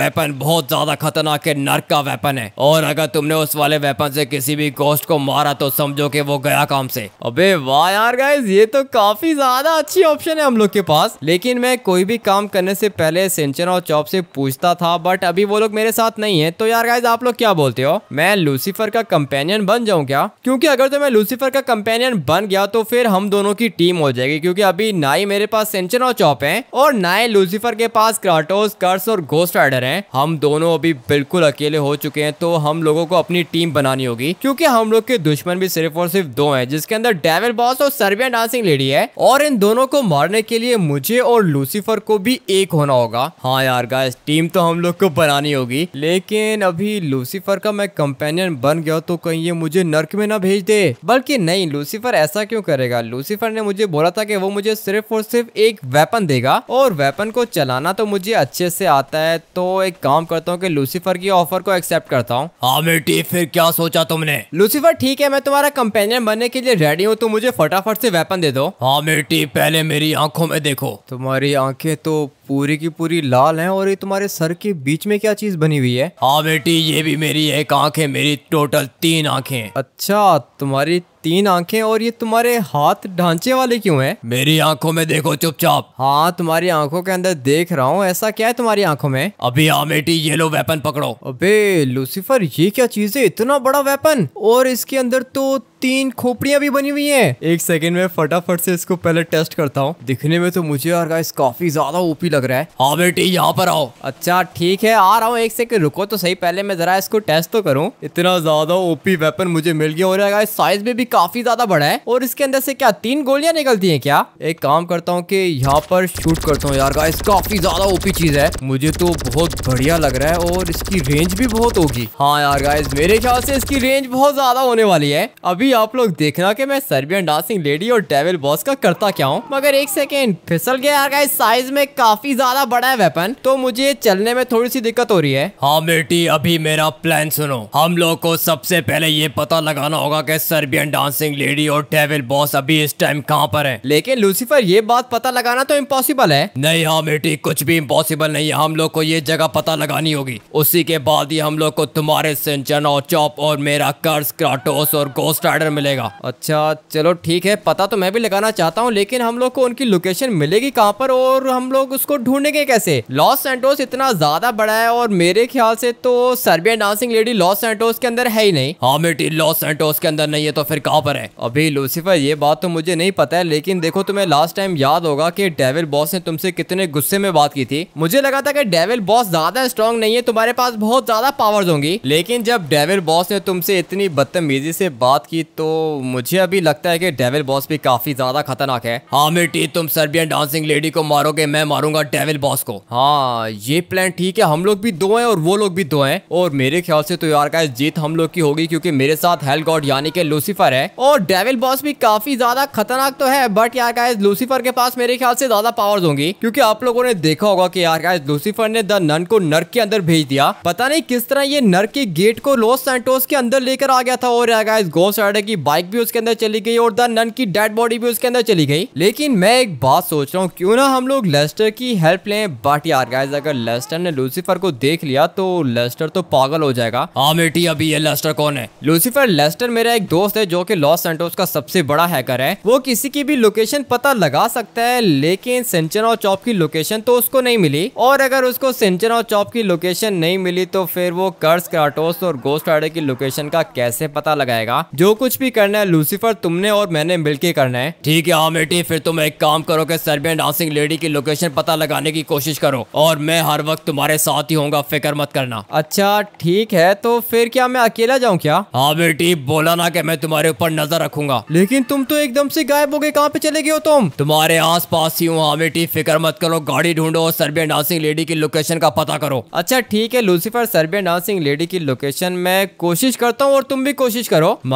वेपन बहुत ज्यादा खतरनाक है, नर्क का वेपन है, और अगर तुमने उस वाले वेपन से किसी भी गोस्ट को मारा तो समझो कि वो गया काम से। अबे वाह यार गाइस, ये तो काफी ज्यादा अच्छी ऑप्शन है हम लोग के पास। लेकिन मैं कोई भी काम करने से पहले सिंचन और चॉप से पूछता था, बट अभी वो लोग मेरे साथ नहीं है। तो यार गाइस, आप लोग क्या बोलते हो, मैं लूसीफर का कंपेनियन बन जाऊं क्या? क्योंकि अगर तो मैं लूसीफर का कंपेनियन बन गया तो फिर हम दोनों की टीम हो जाएगी, क्योंकि अभी ना ही मेरे पास सिंचन और चॉप है और ना ही लूसीफर के पास क्राटोस, कर्स और गोस्ट राइडर हैं। हम दोनों अभी बिल्कुल अकेले हो चुके हैं। तो हम लोगों को अपनी टीम बनानी होगी, क्योंकि हम लोग के दुश्मन भी सिर्फ और सिर्फ दो हैं, जिसके अंदर डेविल बॉस और सर्बियन डांसिंग लेडी है। और इन दोनों को मारने के लिए मुझे और लूसीफर को भी एक होना होगा। हाँ यार गाइस, टीम तो हम लोग को बनानी होगी। लेकिन अभी लूसीफर का मैं कंपेनियन बन गया तो कहीं ये मुझे नर्क में ना भेज दे। बल्कि नहीं, लूसीफर ऐसा क्यों करेगा? लूसीफर ने मुझे बोला था कि वो मुझे सिर्फ और सिर्फ एक वेपन देगा, और वेपन को चलाना तो मुझे अच्छे से आता है। तो एक काम करता हूँ कि लूसीफर की ऑफर को एक्सेप्ट करता हूँ। हाँ बेटी, फिर क्या सोचा तुमने? लूसीफर ठीक है, मैं तुम्हारा कंपेनियन बनने के लिए रेडी हूँ, तो मुझे फटाफट से वेपन दे दो। हाँ बेटी, पहले मेरी आंखों में देखो। तुम्हारी आंखें तो पूरी की पूरी लाल हैं, और ये तुम्हारे सर के बीच में क्या चीज बनी हुई है? हाँ बेटी, ये भी मेरी एक आंख है, मेरी टोटल तीन आंखें। अच्छा, तुम्हारी तीन आंखें, और ये तुम्हारे हाथ ढांचे वाले क्यों हैं? मेरी आंखों में देखो चुपचाप। हाँ, तुम्हारी आंखों के अंदर देख रहा हूँ। ऐसा क्या है तुम्हारी आंखों में? अभी हाँ बेटी, ये लो वेपन पकड़ो। अबे लूसीफर, ये क्या चीज है? इतना बड़ा वेपन, और इसके अंदर तो तीन खोपड़ियां भी बनी हुई हैं। एक सेकंड में फटाफट से इसको पहले टेस्ट करता हूँ। दिखने में तो मुझे यार गाइस काफी ज्यादा ओपी लग रहा है। हाँ बेटी, यहाँ पर आओ। अच्छा ठीक है, आ रहा हूँ। एक सेकंड रुको तो सही, पहले मैं जरा इसको टेस्ट तो करूँ। इतना ज्यादा ओपी वेपन मुझे मिल गया, और गाइस साइज में भी काफी ज्यादा बड़ा है। और इसके अंदर से क्या तीन गोलियां निकलती हैं क्या? एक काम करता हूँ कि यहाँ पर शूट करता हूँ। यार गाइस काफी ज्यादा ओपी चीज है, मुझे तो बहुत बढ़िया लग रहा है, और इसकी रेंज भी बहुत होगी। हाँ यार गाइस, मेरे ख्याल से इसकी रेंज बहुत ज्यादा होने वाली है। अभी आप लोग देखना कि मैं सर्बियन डांसिंग लेडी और डेविल बॉस का करता क्या हूँ। मगर एक सेकेंड, फिसल गया यार गाइस। साइज में काफी ज्यादा बड़ा है वेपन, तो मुझे चलने में थोड़ी सी दिक्कत हो रही है। हाँ बेटी, अभी मेरा प्लान सुनो। हम लोग को सबसे पहले ये पता लगाना होगा कि सर्बियन डांसिंग लेडी और डेविल बॉस अभी इस टाइम कहाँ पर है। लेकिन लूसीफर, ये बात पता लगाना तो इम्पॉसिबल है। नहीं हाँ बेटी, कुछ भी इम्पॉसिबल नहीं है। हम लोग को ये जगह पता लगानी होगी, उसी के बाद ही हम लोग को तुम्हारे सिंचन और चॉप और मेरा कर्स, क्राटोस और गोस्ट राइडर मिलेगा। अच्छा चलो ठीक है, पता तो मैं भी लगाना चाहता हूँ, लेकिन हम लोग को उनकी लोकेशन मिलेगी कहाँ पर, और हम लोग उसको ढूंढेंगे कैसे? लॉस सैंटोस इतना ज्यादा बड़ा है, और मेरे ख्याल से तो Serbian dancing lady Los Santos के अंदर है ही नहीं। हाँ बेटी, लॉस सैंटोस के अंदर नहीं है तो फिर कहाँ पर है? अभी लूसीफर, ये बात तो मुझे नहीं पता है, लेकिन देखो तुम्हें लास्ट टाइम याद होगा कि डेविल बॉस ने तुमसे कितने गुस्से में बात की थी। मुझे लगा था कि डेविल बॉस ज्यादा स्ट्रॉन्ग नहीं है, तुम्हारे पास बहुत ज्यादा पावर्स होंगी। लेकिन जब डेविल बॉस ने तुमसे इतनी बदतमीजी से बात की, तो मुझे अभी लगता है कि डेविल बॉस भी काफी ज्यादा खतरनाक है। हाँ बेटी, तुम सर्बियन डांसिंग लेडी को मारोगे, मैं मारूंगा डेविल बॉस को। हाँ ये प्लान ठीक है, हम लोग भी दो हैं और वो लोग भी दो हैं, और मेरे ख्याल से तो यार गाइस जीत हम लोग की होगी, क्योंकि मेरे साथ हेल गॉड यानी कि लूसीफर है, और डेविल बॉस भी काफी ज्यादा खतरनाक तो है। बट यार गाइस लूसीफर के पास मेरे ख्याल से ज्यादा पावर्स होंगी, क्योंकि आप लोगों ने देखा होगा कि यार गाइस लूसीफर ने द नन को नर्क के अंदर भेज दिया। पता नहीं किस तरह ये नर्क के गेट को लॉस सैंटोस के अंदर लेकर आ गया था, और यार गाइस गोस्ट राइडर की बाइक भी उसके अंदर चली गई, और द नन की डेड बॉडी भी उसके अंदर चली गई। लेकिन मैं एक बात सोच रहा हूँ, क्यों ना हम लोग लेस्टर की हेल्प लें। बट यार गाइस, अगर लेस्टर ने लूसीफर को देख लिया तो लेस्टर तो पागल हो जाएगा। हाँ बेटी, अभी ये लेस्टर कौन है? लूसीफर, लेस्टर मेरा एक दोस्त है जो कि लॉस सैंटोस का सबसे बड़ा हैकर है। वो किसी की भी लोकेशन पता लगा सकता है, लेकिन सिंचन और चॉप की लोकेशन तो उसको नहीं मिली, और अगर उसको सिंचन और चॉप की लोकेशन नहीं मिली तो फिर वो कर्स, क्राटोस और गोस्ट राइडर की लोकेशन का कैसे पता लगाएगा? जो कुछ भी करना है लूसीफर, तुमने और मैंने मिलके करना है। ठीक है हाँ बेटी, फिर तुम एक काम करो कि सर्बियन डांसिंग लेडी की लोकेशन पता लगाने की कोशिश करो, और मैं हर वक्त तुम्हारे साथ ही होऊंगा, फिक्र मत करना। अच्छा ठीक है, तो फिर क्या मैं अकेला जाऊं क्या? हाँ बेटी, बोला ना कि मैं तुम्हारे ऊपर नजर रखूंगा। लेकिन तुम तो एकदम से गायब हो गए, कहाँ पे चले गए हो तुम? तुम्हारे आस पास ही हूँ। हाँ बेटी, फिक्र मत करो, गाड़ी ढूंढो और सर्बियन डांसिंग लेडी की लोकेशन का पता करो। अच्छा ठीक है लूसीफर, सर्बियन डांसिंग लेडी की लोकेशन मैं कोशिश करता हूँ, और तुम भी कोशिश करो। मगर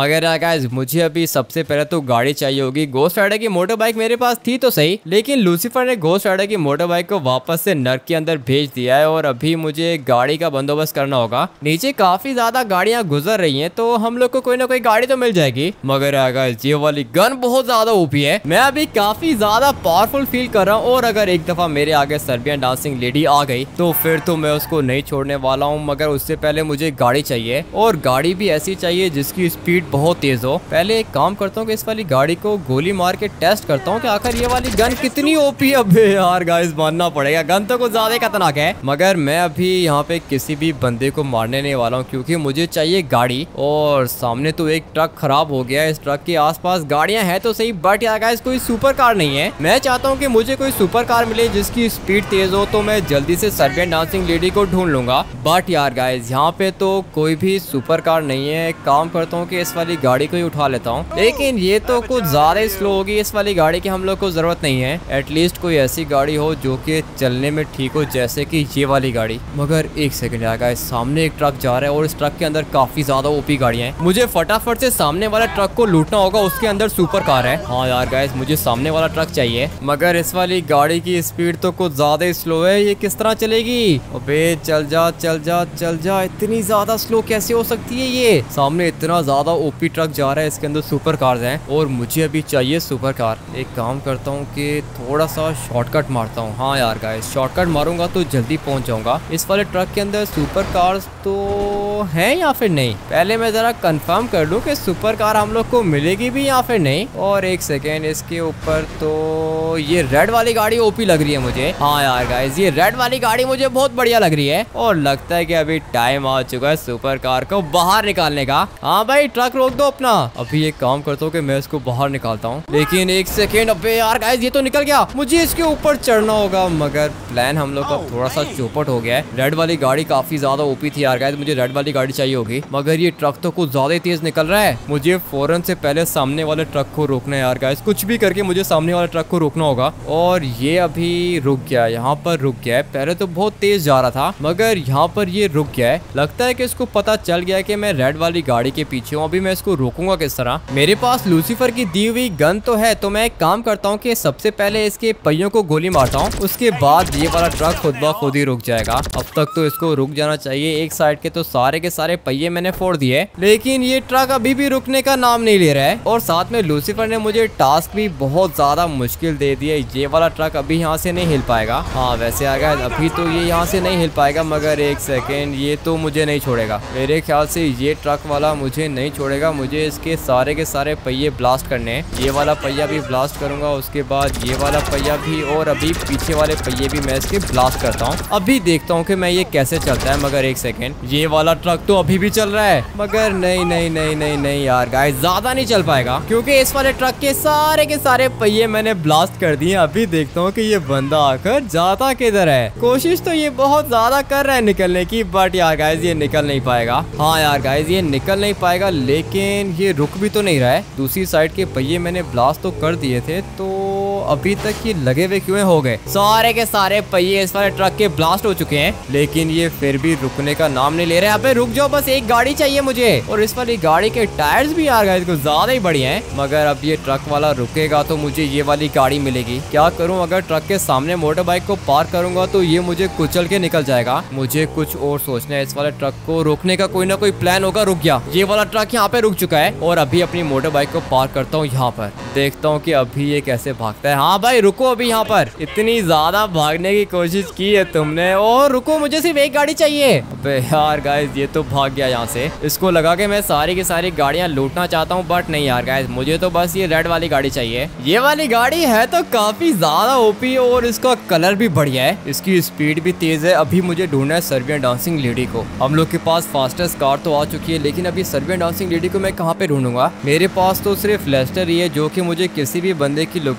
गाइस मुझे अभी सबसे पहले तो गाड़ी चाहिए होगी। घोस्ट राइडर की मोटर बाइक मेरे पास थी तो सही, लेकिन लूसीफर ने घोस्ट राइडर की मोटर बाइक को वापस से नर्क के अंदर भेज दिया है और अभी मुझे गाड़ी का बंदोबस्त करना होगा। नीचे काफी ज्यादा गाड़ियां गुजर रही हैं तो हम लोग को कोई ना कोई गाड़ी तो मिल जाएगी। मगर गाइस ये वाली गन बहुत ज्यादा ओपी है, मैं अभी काफी ज्यादा पावरफुल फील कर रहा हूँ और अगर एक दफा मेरे आगे सर्बियन डांसिंग लेडी आ गई तो फिर तो मैं उसको नहीं छोड़ने वाला हूँ। मगर उससे पहले मुझे गाड़ी चाहिए और गाड़ी भी ऐसी चाहिए जिसकी स्पीड बहुत तेज हो। पहले एक काम करता हूँ कि इस वाली गाड़ी को गोली मार के टेस्ट करता हूँ कि आखिर ये वाली गन कितनी ओपी है। अबे यार गाइस मानना पड़ेगा, गन तो कुछ ज्यादा खतरनाक है। मगर मैं अभी यहाँ पे किसी भी बंदे को मारने नहीं वाला हूँ क्योंकि मुझे चाहिए गाड़ी। और सामने तो एक ट्रक खराब हो गया है, इस ट्रक के आसपास गाड़ियां हैं तो सही, बट यार गाइस कोई सुपर कार नहीं है। मैं चाहता हूँ कि मुझे कोई सुपर कार मिले जिसकी स्पीड तेज हो तो मैं जल्दी से सर्बियन डांसिंग लेडी को ढूंढ लूंगा। बट यार गाइस यहाँ पे तो कोई भी सुपर कार नहीं है। एक काम करता हूँ कि इस वाली गाड़ी को ही उठा लेता हूँ, लेकिन ये तो कुछ ज्यादा स्लो होगी। इस वाली गाड़ी की हम लोग को जरूरत नहीं है। एटलीस्ट कोई ऐसी गाड़ी हो जो कि चलने में ठीक हो, जैसे कि ये वाली गाड़ी। मगर एक सेकंड यार गाइस, सामने एक ट्रक जा रहा है और इस ट्रक के अंदर काफी ज्यादा ओपी गाड़ियां हैं। मुझे फटाफट से सामने वाला ट्रक को लूटना होगा, उसके अंदर सुपर कार है। हाँ यार गाइस मुझे सामने वाला ट्रक चाहिए। मगर इस वाली गाड़ी की स्पीड तो कुछ ज्यादा स्लो है, ये किस तरह चलेगी? अबे चल जा चल जा चल जा, इतनी ज्यादा स्लो कैसे हो सकती है ये? सामने इतना ज्यादा ओपी ट्रक जा रहा है, इसके अंदर सुपर कार्स हैं और मुझे अभी चाहिए सुपर कार। एक काम करता हूँ कि थोड़ा सा शॉर्टकट मारता हूँ। हाँ यार गाइस शॉर्टकट मारूंगा तो जल्दी पहुंच जाऊंगा। इस वाले ट्रक के अंदर सुपर कार्स तो हैं या फिर नहीं, पहले मैं जरा कंफर्म कर लूं कि सुपर कार हम लोग को मिलेगी भी या फिर नहीं। और एक सेकेंड, इसके ऊपर तो ये रेड वाली गाड़ी ओपी लग रही है मुझे। हाँ यार गाइस ये रेड वाली गाड़ी मुझे बहुत बढ़िया लग रही है और लगता है कि अभी टाइम आ चुका है सुपर कार को बाहर निकालने का। हाँ भाई ट्रक रोक दो अपना। अभी एक काम करता हूँ कि मैं इसको बाहर निकालता हूँ, लेकिन एक सेकेंड, अबे यार गाइस ये तो निकल गया। मुझे इसके ऊपर चढ़ना होगा मगर प्लान हम लोग का थोड़ा सा चौपट हो गया है। रेड वाली गाड़ी काफी ज्यादा ओपी थी यार गाइस, मुझे रेड वाली गाड़ी चाहिए होगी। मगर ये ट्रक तो कुछ ज्यादा तेज निकल रहा है, मुझे फौरन से पहले सामने वाले ट्रक को रोकना है यार गाइस। कुछ भी करके मुझे सामने वाले ट्रक को रोकना होगा। और ये अभी रुक गया, यहाँ पर रुक गया है। पहले तो बहुत तेज जा रहा था मगर यहाँ पर ये रुक गया है। लगता है कि इसको पता चल गया है कि मैं रेड वाली गाड़ी के पीछे हूँ। अभी मैं इसको रोकूंगा किस तरह? मेरे पास लूसीफर की दी हुई गन तो है, तो मैं एक काम करता हूँ कि सबसे पहले इसके पहियों को गोली मारता हूँ, उसके बाद ये वाला ट्रक खुद ब खुद ही रुक जाएगा। अब तक तो इसको रुक जाना चाहिए। एक साइड के तो सारे के सारे पहिए मैंने फोड़ दिए, लेकिन ये ट्रक अभी भी रुकने का नाम नहीं ले रहा है। और साथ में लूसीफर ने मुझे टास्क भी बहुत ज्यादा मुश्किल दे दिया। ये वाला ट्रक अभी यहाँ से नहीं हिल पाएगा। हाँ वैसे आ गया, अभी तो ये यहाँ से नहीं हिल पाएगा। मगर एक सेकेंड, ये तो मुझे नहीं छोड़ेगा। मेरे ख्याल से ये ट्रक वाला मुझे नहीं छोड़ेगा। मुझे इसके सारे के सारे पहिए ब्लास्ट करने हैं। ये वाला पहिया भी ब्लास्ट करूंगा, उसके बाद ये वाला पहिया भी, और अभी पीछे वाले पहिए भी मैं इसके ब्लास्ट करता हूँ। अभी देखता हूँ कि मैं ये कैसे चलता है। मगर एक सेकेंड, ये वाला ट्रक तो अभी भी चल रहा है। मगर नहीं नहीं नहीं नहीं नहीं यार गाइस, ज्यादा नहीं चल पाएगा क्योंकि इस वाले ट्रक के सारे के सारे पहिए मैंने ब्लास्ट कर दिए। अभी देखता हूँ कि ये बंदा आकर जाता किधर है। कोशिश तो ये बहुत ज्यादा कर रहा है निकलने की, बट यार गाइस ये निकल नहीं पाएगा। हाँ यार गाइस ये निकल नहीं पाएगा, लेकिन ये रुक भी तो नहीं रहा है। दूसरी साइड के पहिए मैंने ब्लास्ट तो कर दिए थे, तो अभी तक ये लगे हुए क्यों हो गए? सारे के सारे पहिए इस वाले ट्रक के ब्लास्ट हो चुके हैं, लेकिन ये फिर भी रुकने का नाम नहीं ले रहे। अबे रुक जाओ, बस एक गाड़ी चाहिए मुझे। और इस वाली गाड़ी के टायर्स भी यार गाइस कुछ ज्यादा ही बढ़िया हैं। मगर अब ये ट्रक वाला रुकेगा तो मुझे ये वाली गाड़ी मिलेगी। क्या करूं, अगर ट्रक के सामने मोटर बाइक को पार्क करूंगा तो ये मुझे कुचल के निकल जाएगा। मुझे कुछ और सोचना है। इस वाले ट्रक को रोकने का कोई ना कोई प्लान होगा। रुक गया, ये वाला ट्रक यहाँ पे रुक चुका है। और अभी अपनी मोटर बाइक को पार्क करता हूँ यहाँ पर, देखता हूँ कि अभी ये कैसे भागता है। हाँ भाई रुको, अभी यहाँ पर इतनी ज्यादा भागने की कोशिश की है तुमने। और रुको, मुझे सिर्फ एक गाड़ी चाहिए। अबे यार गाइस ये तो भाग गया यहाँ से। इसको लगा के मैं सारी की सारी गाड़ियाँ लूटना चाहता हूँ, बट नहीं यार गाइस, मुझे तो बस ये रेड वाली गाड़ी चाहिए। ये वाली गाड़ी है तो काफी ज्यादा ओपी और इसका कलर भी बढ़िया है, इसकी स्पीड भी तेज है। अभी मुझे ढूंढना है सर्बियन डांसिंग लेडी को। हम लोग के पास फास्टेस्ट कार तो आ चुकी है, लेकिन अभी सर्बियन डांसिंग लेडी को मैं कहाँ पे ढूंढूंगा? मेरे पास तो सिर्फ लेस्टर ही है जो कि मुझे किसी भी बंदे की लोकेशन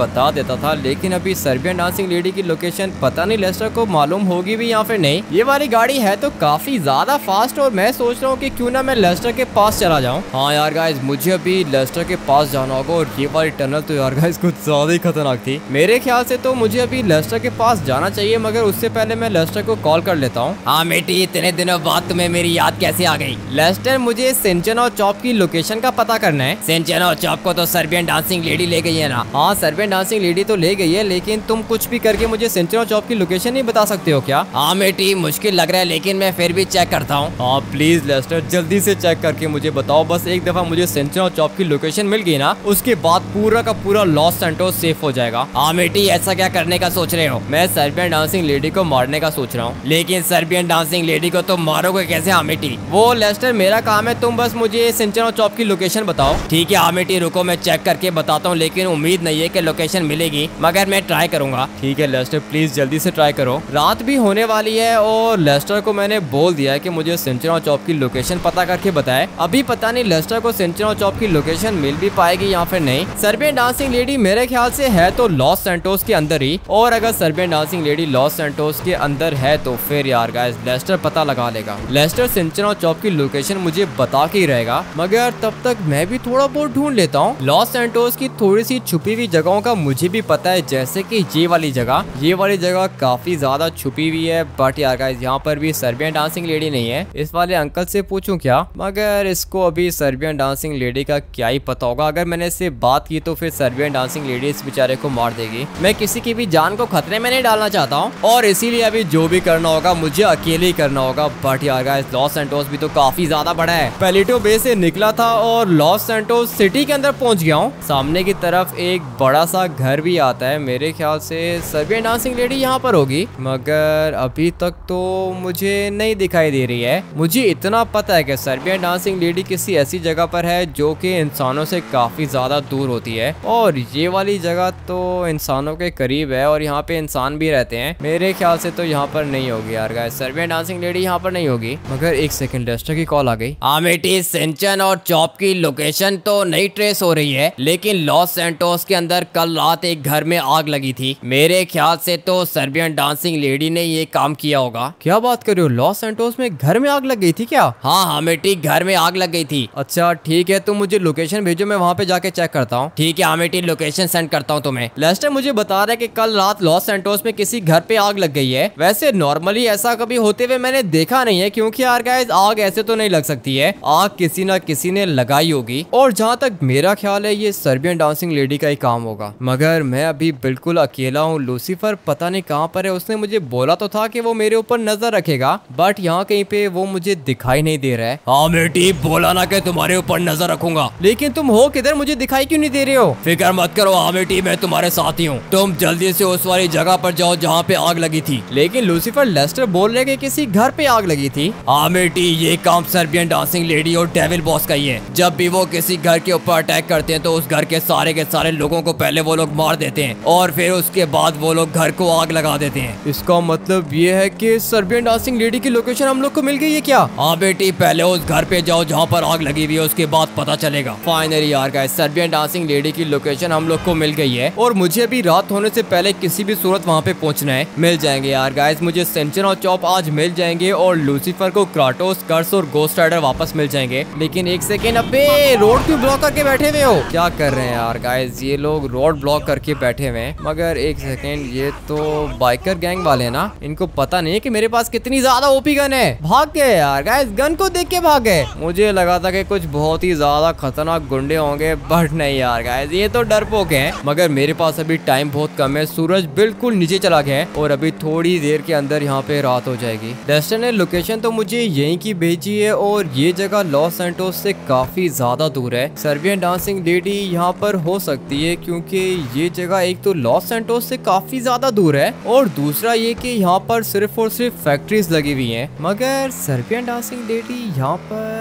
बता देता था, लेकिन अभी सर्बियन डांसिंग लेडी की लोकेशन पता नहीं लेस्टर को मालूम होगी भी या फिर नहीं। ये वाली गाड़ी है तो काफी ज्यादा फास्ट और मैं सोच रहा हूँ कि क्यों ना मैं लेस्टर के पास चला जाऊँ। हाँ यार गाइस, मुझे अभी लेस्टर के पास जाना होगा और ये वाली टनल तो यार गाइस कुछ ज्यादा ही खतरनाक थी। मेरे ख्याल से तो मुझे अभी लेस्टर के पास जाना चाहिए, मगर उससे पहले मैं लेस्टर को कॉल कर लेता हूँ। हाँ बेटी, इतने दिनों बाद तुम्हें मेरी याद कैसे आ गई? लेस्टर, मुझे सिंचन और चॉप की लोकेशन का पता करना है। सिंचन और चॉप को तो सर्बियन डांसिंग लेडी ले गई है ना? हाँ, सर्बियन डांसिंग लेडी तो ले गई है, लेकिन तुम कुछ भी करके मुझे सिंचन और चॉप की लोकेशन नहीं बता सकते हो क्या? हाँ बेटी, मुश्किल लग रहा है लेकिन मैं फिर भी चेक करता हूँ। हाँ प्लीज लेस्टर, जल्दी से चेक करके मुझे बताओ। बस एक दफा मुझे सिंचन और चॉप की लोकेशन मिल गई ना, उसके बाद पूरा का पूरा लॉस सैंटोस सेफ हो जाएगा। हाँ बेटी, ऐसा क्या करने का सोच रहे हो? मैं सर्बियन डांसिंग लेडी को मारने का सोच रहा हूँ। लेकिन सर्बियन डांसिंग लेडी को तुम मारोगे कैसे आमिटी? वो लेस्टर मेरा काम है, तुम बस मुझे सिंचन और चॉप की लोकेशन बताओ। ठीक है आमिटी, रुको मैं चेक करके बताता हूँ, लेकिन उम्मीद नहीं है कि लोकेशन मिलेगी, मगर मैं ट्राई करूंगा। ठीक है लेस्टर, प्लीज जल्दी से ट्राई करो। रात भी होने वाली है और लेस्टर को मैंने बोल दिया है कि मुझे सिंचन और चॉप की लोकेशन पता करके बताए। अभी पता नहीं लेस्टर को सिंचन और चॉप की लोकेशन मिल भी पाएगी या फिर नहीं। सर्बियन डांसिंग लेडी मेरे ख्याल से है तो लॉस सैंटोस के अंदर ही, और अगर Serbian dancing lady Los Santos के अंदर है तो फिर यार गाइस लेस्टर पता लगा लेगा। लेस्टर सिंचन और चॉप की लोकेशन मुझे बता के ही रहेगा, मगर तब तक मैं भी थोड़ा बहुत ढूंढ लेता हूँ। लॉस सैंटोस की थोड़ी सी छुपी हुई जगहों का मुझे भी पता है, जैसे कि ये वाली जगह ये वाली जगह काफी ज्यादा छुपी हुई है। बट यार गाइस यहाँ पर भी सर्बियन डांसिंग लेडी नहीं है। इस वाले अंकल से पूछूं क्या? मगर इसको अभी सर्बियन डांसिंग लेडी का क्या ही पता होगा। अगर मैंने इससे बात की तो फिर सर्बियन डांसिंग लेडी इस बेचारे को मार देगी। मैं किसी की भी जान को खतरे में नहीं डालना चाहता हूँ, और इसीलिए अभी जो भी करना होगा मुझे अकेले ही करना होगा। बट यार गाइस लॉस सैंटोस भी तो काफी ज्यादा बड़ा है। पैलिटो बे से निकला था और लॉस सैंटोस सिटी के अंदर पहुंच गया हूँ। सामने की तरफ एक बड़ा सा घर भी आता है। मेरे ख्याल से सर्बियन डांसिंग लेडी यहाँ पर होगी, मगर अभी तक तो मुझे नहीं दिखाई दे रही है। मुझे इतना पता है कि सर्बियन डांसिंग लेडी किसी ऐसी जगह पर है जो कि इंसानों से काफी ज्यादा दूर होती है, और ये वाली जगह तो इंसानों के करीब है और यहाँ पे इंसान भी रहते हैं। मेरे ख्याल से तो यहाँ पर नहीं होगी यार गाइस, सर्बियन डांसिंग लेडी यहाँ पर नहीं होगी। मगर एक सेकंड, लेस्टर की कॉल आ गई। आमिटी, सिंचन और चॉप की लोकेशन तो नहीं ट्रेस हो रही है, लेकिन लॉस सैंटोस के अंदर कल रात एक घर में आग लगी थी। मेरे ख्याल से तो सर्बियन डांसिंग लेडी ने ये काम किया होगा। क्या बात कर रहे हो? लॉस सैंटोस में घर में आग लग गई थी क्या? हाँ हाँ बेटी, घर में आग लग गई थी। अच्छा ठीक है, तुम मुझे लोकेशन भेजो, मैं वहाँ पे जाके चेक करता हूँ। ठीक है आमिटी, लोकेशन सेंड करता हूँ तुम्हें। लेस्टर मुझे बता रहा है कि कल रात लॉस सैंटोस में किसी घर पे आग लग गई है। वैसे नॉर्मली ऐसा कभी होते हुए मैंने देखा नहीं है, क्योंकि यार गाइस आग ऐसे तो नहीं लग सकती है, आग किसी न किसी ने लगाई होगी। और जहाँ तक मेरा ख्याल है ये सर्बियन डांसिंग लेडी का ही काम होगा। मगर मैं अभी बिल्कुल अकेला हूँ। लूसीफर पता नहीं कहाँ पर है, उसने मुझे बोला तो था कि वो मेरे ऊपर नजर रखेगा, बट यहाँ कहीं पे वो मुझे दिखाई नहीं दे रहा है। हाँ बेटी, बोला ना कि तुम्हारे ऊपर नजर रखूंगा। लेकिन तुम हो किधर? मुझे दिखाई क्यों नहीं दे रहे हो? फिक्र मत करो हाँ बेटी, मैं तुम्हारे साथ ही हूँ। तुम जल्दी से उस वाली जगह पर जाओ जहाँ पे आग लगी थी। लेकिन लूसीफर, लेस्टर बोल रहे कि किसी घर पे आग लगी थी। हाँ बेटी, ये काम सर्बियन डांसिंग लेडी और डेविल बॉस का ही है। जब भी वो किसी घर के ऊपर अटैक करते हैं तो उस घर के सारे के सारे लोगों को पहले वो लोग मार देते हैं और फिर उसके बाद वो लोग घर को आग लगा देते हैं। इसका मतलब ये है कि सर्बियन डांसिंग लेडी की लोकेशन हम लोग को मिल गई है क्या? हाँ बेटी, पहले उस घर पे जाओ जहाँ पर आग लगी हुई है, उसके बाद पता चलेगा। फाइनली यार गाइस सर्बियन डांसिंग लेडी की लोकेशन हम लोग को मिल गई है, और मुझे अभी रात होने से पहले किसी भी सूरत वहाँ पे पहुँचना है। मिल जाएंगे यार गाइस, मुझे सिंचन और चॉप आज मिल जाएंगे और लूसीफर को क्राटोस, कर्स और गोस्ट राइडर वापस मिल जाएंगे। लेकिन एक सेकेंड, अबे रोड क्यों ब्लॉक करके बैठे हुए हो? क्या कर रहे हैं यार गाइस ये लोग? रोड ब्लॉक करके बैठे हुए हैं। मगर एक सेकेंड, ये तो बाइकर गैंग वाले ना, इनको पता नहीं है कि मेरे पास कितनी ज्यादा ओपी गन है। भाग गए यार गाइस, गन को देख के भाग गए। मुझे लगा था कि कुछ बहुत ही ज्यादा खतरनाक गुंडे होंगे, बट नहीं यार गाइस, ये तो डरपोक हैं। मगर मेरे पास अभी टाइम बहुत कम है, सूरज बिल्कुल नीचे चला गया है और अभी थोड़ी देर के अंदर यहाँ पे रात हो जाएगी। लेस्टर ने लोकेशन तो मुझे यहीं की भेजी है और ये जगह लॉस सैंटोस से काफी ज्यादा दूर है। सर्बियन डांसिंग लेडी यहाँ पर हो सकती है, क्योंकि ये जगह एक तो लॉस सैंटोस से काफी ज्यादा दूर है और दूसरा ये कि यहाँ पर सिर्फ और सिर्फ फैक्ट्रीज लगी हुई हैं। मगर सर्बियन डांसिंग लेडी यहाँ पर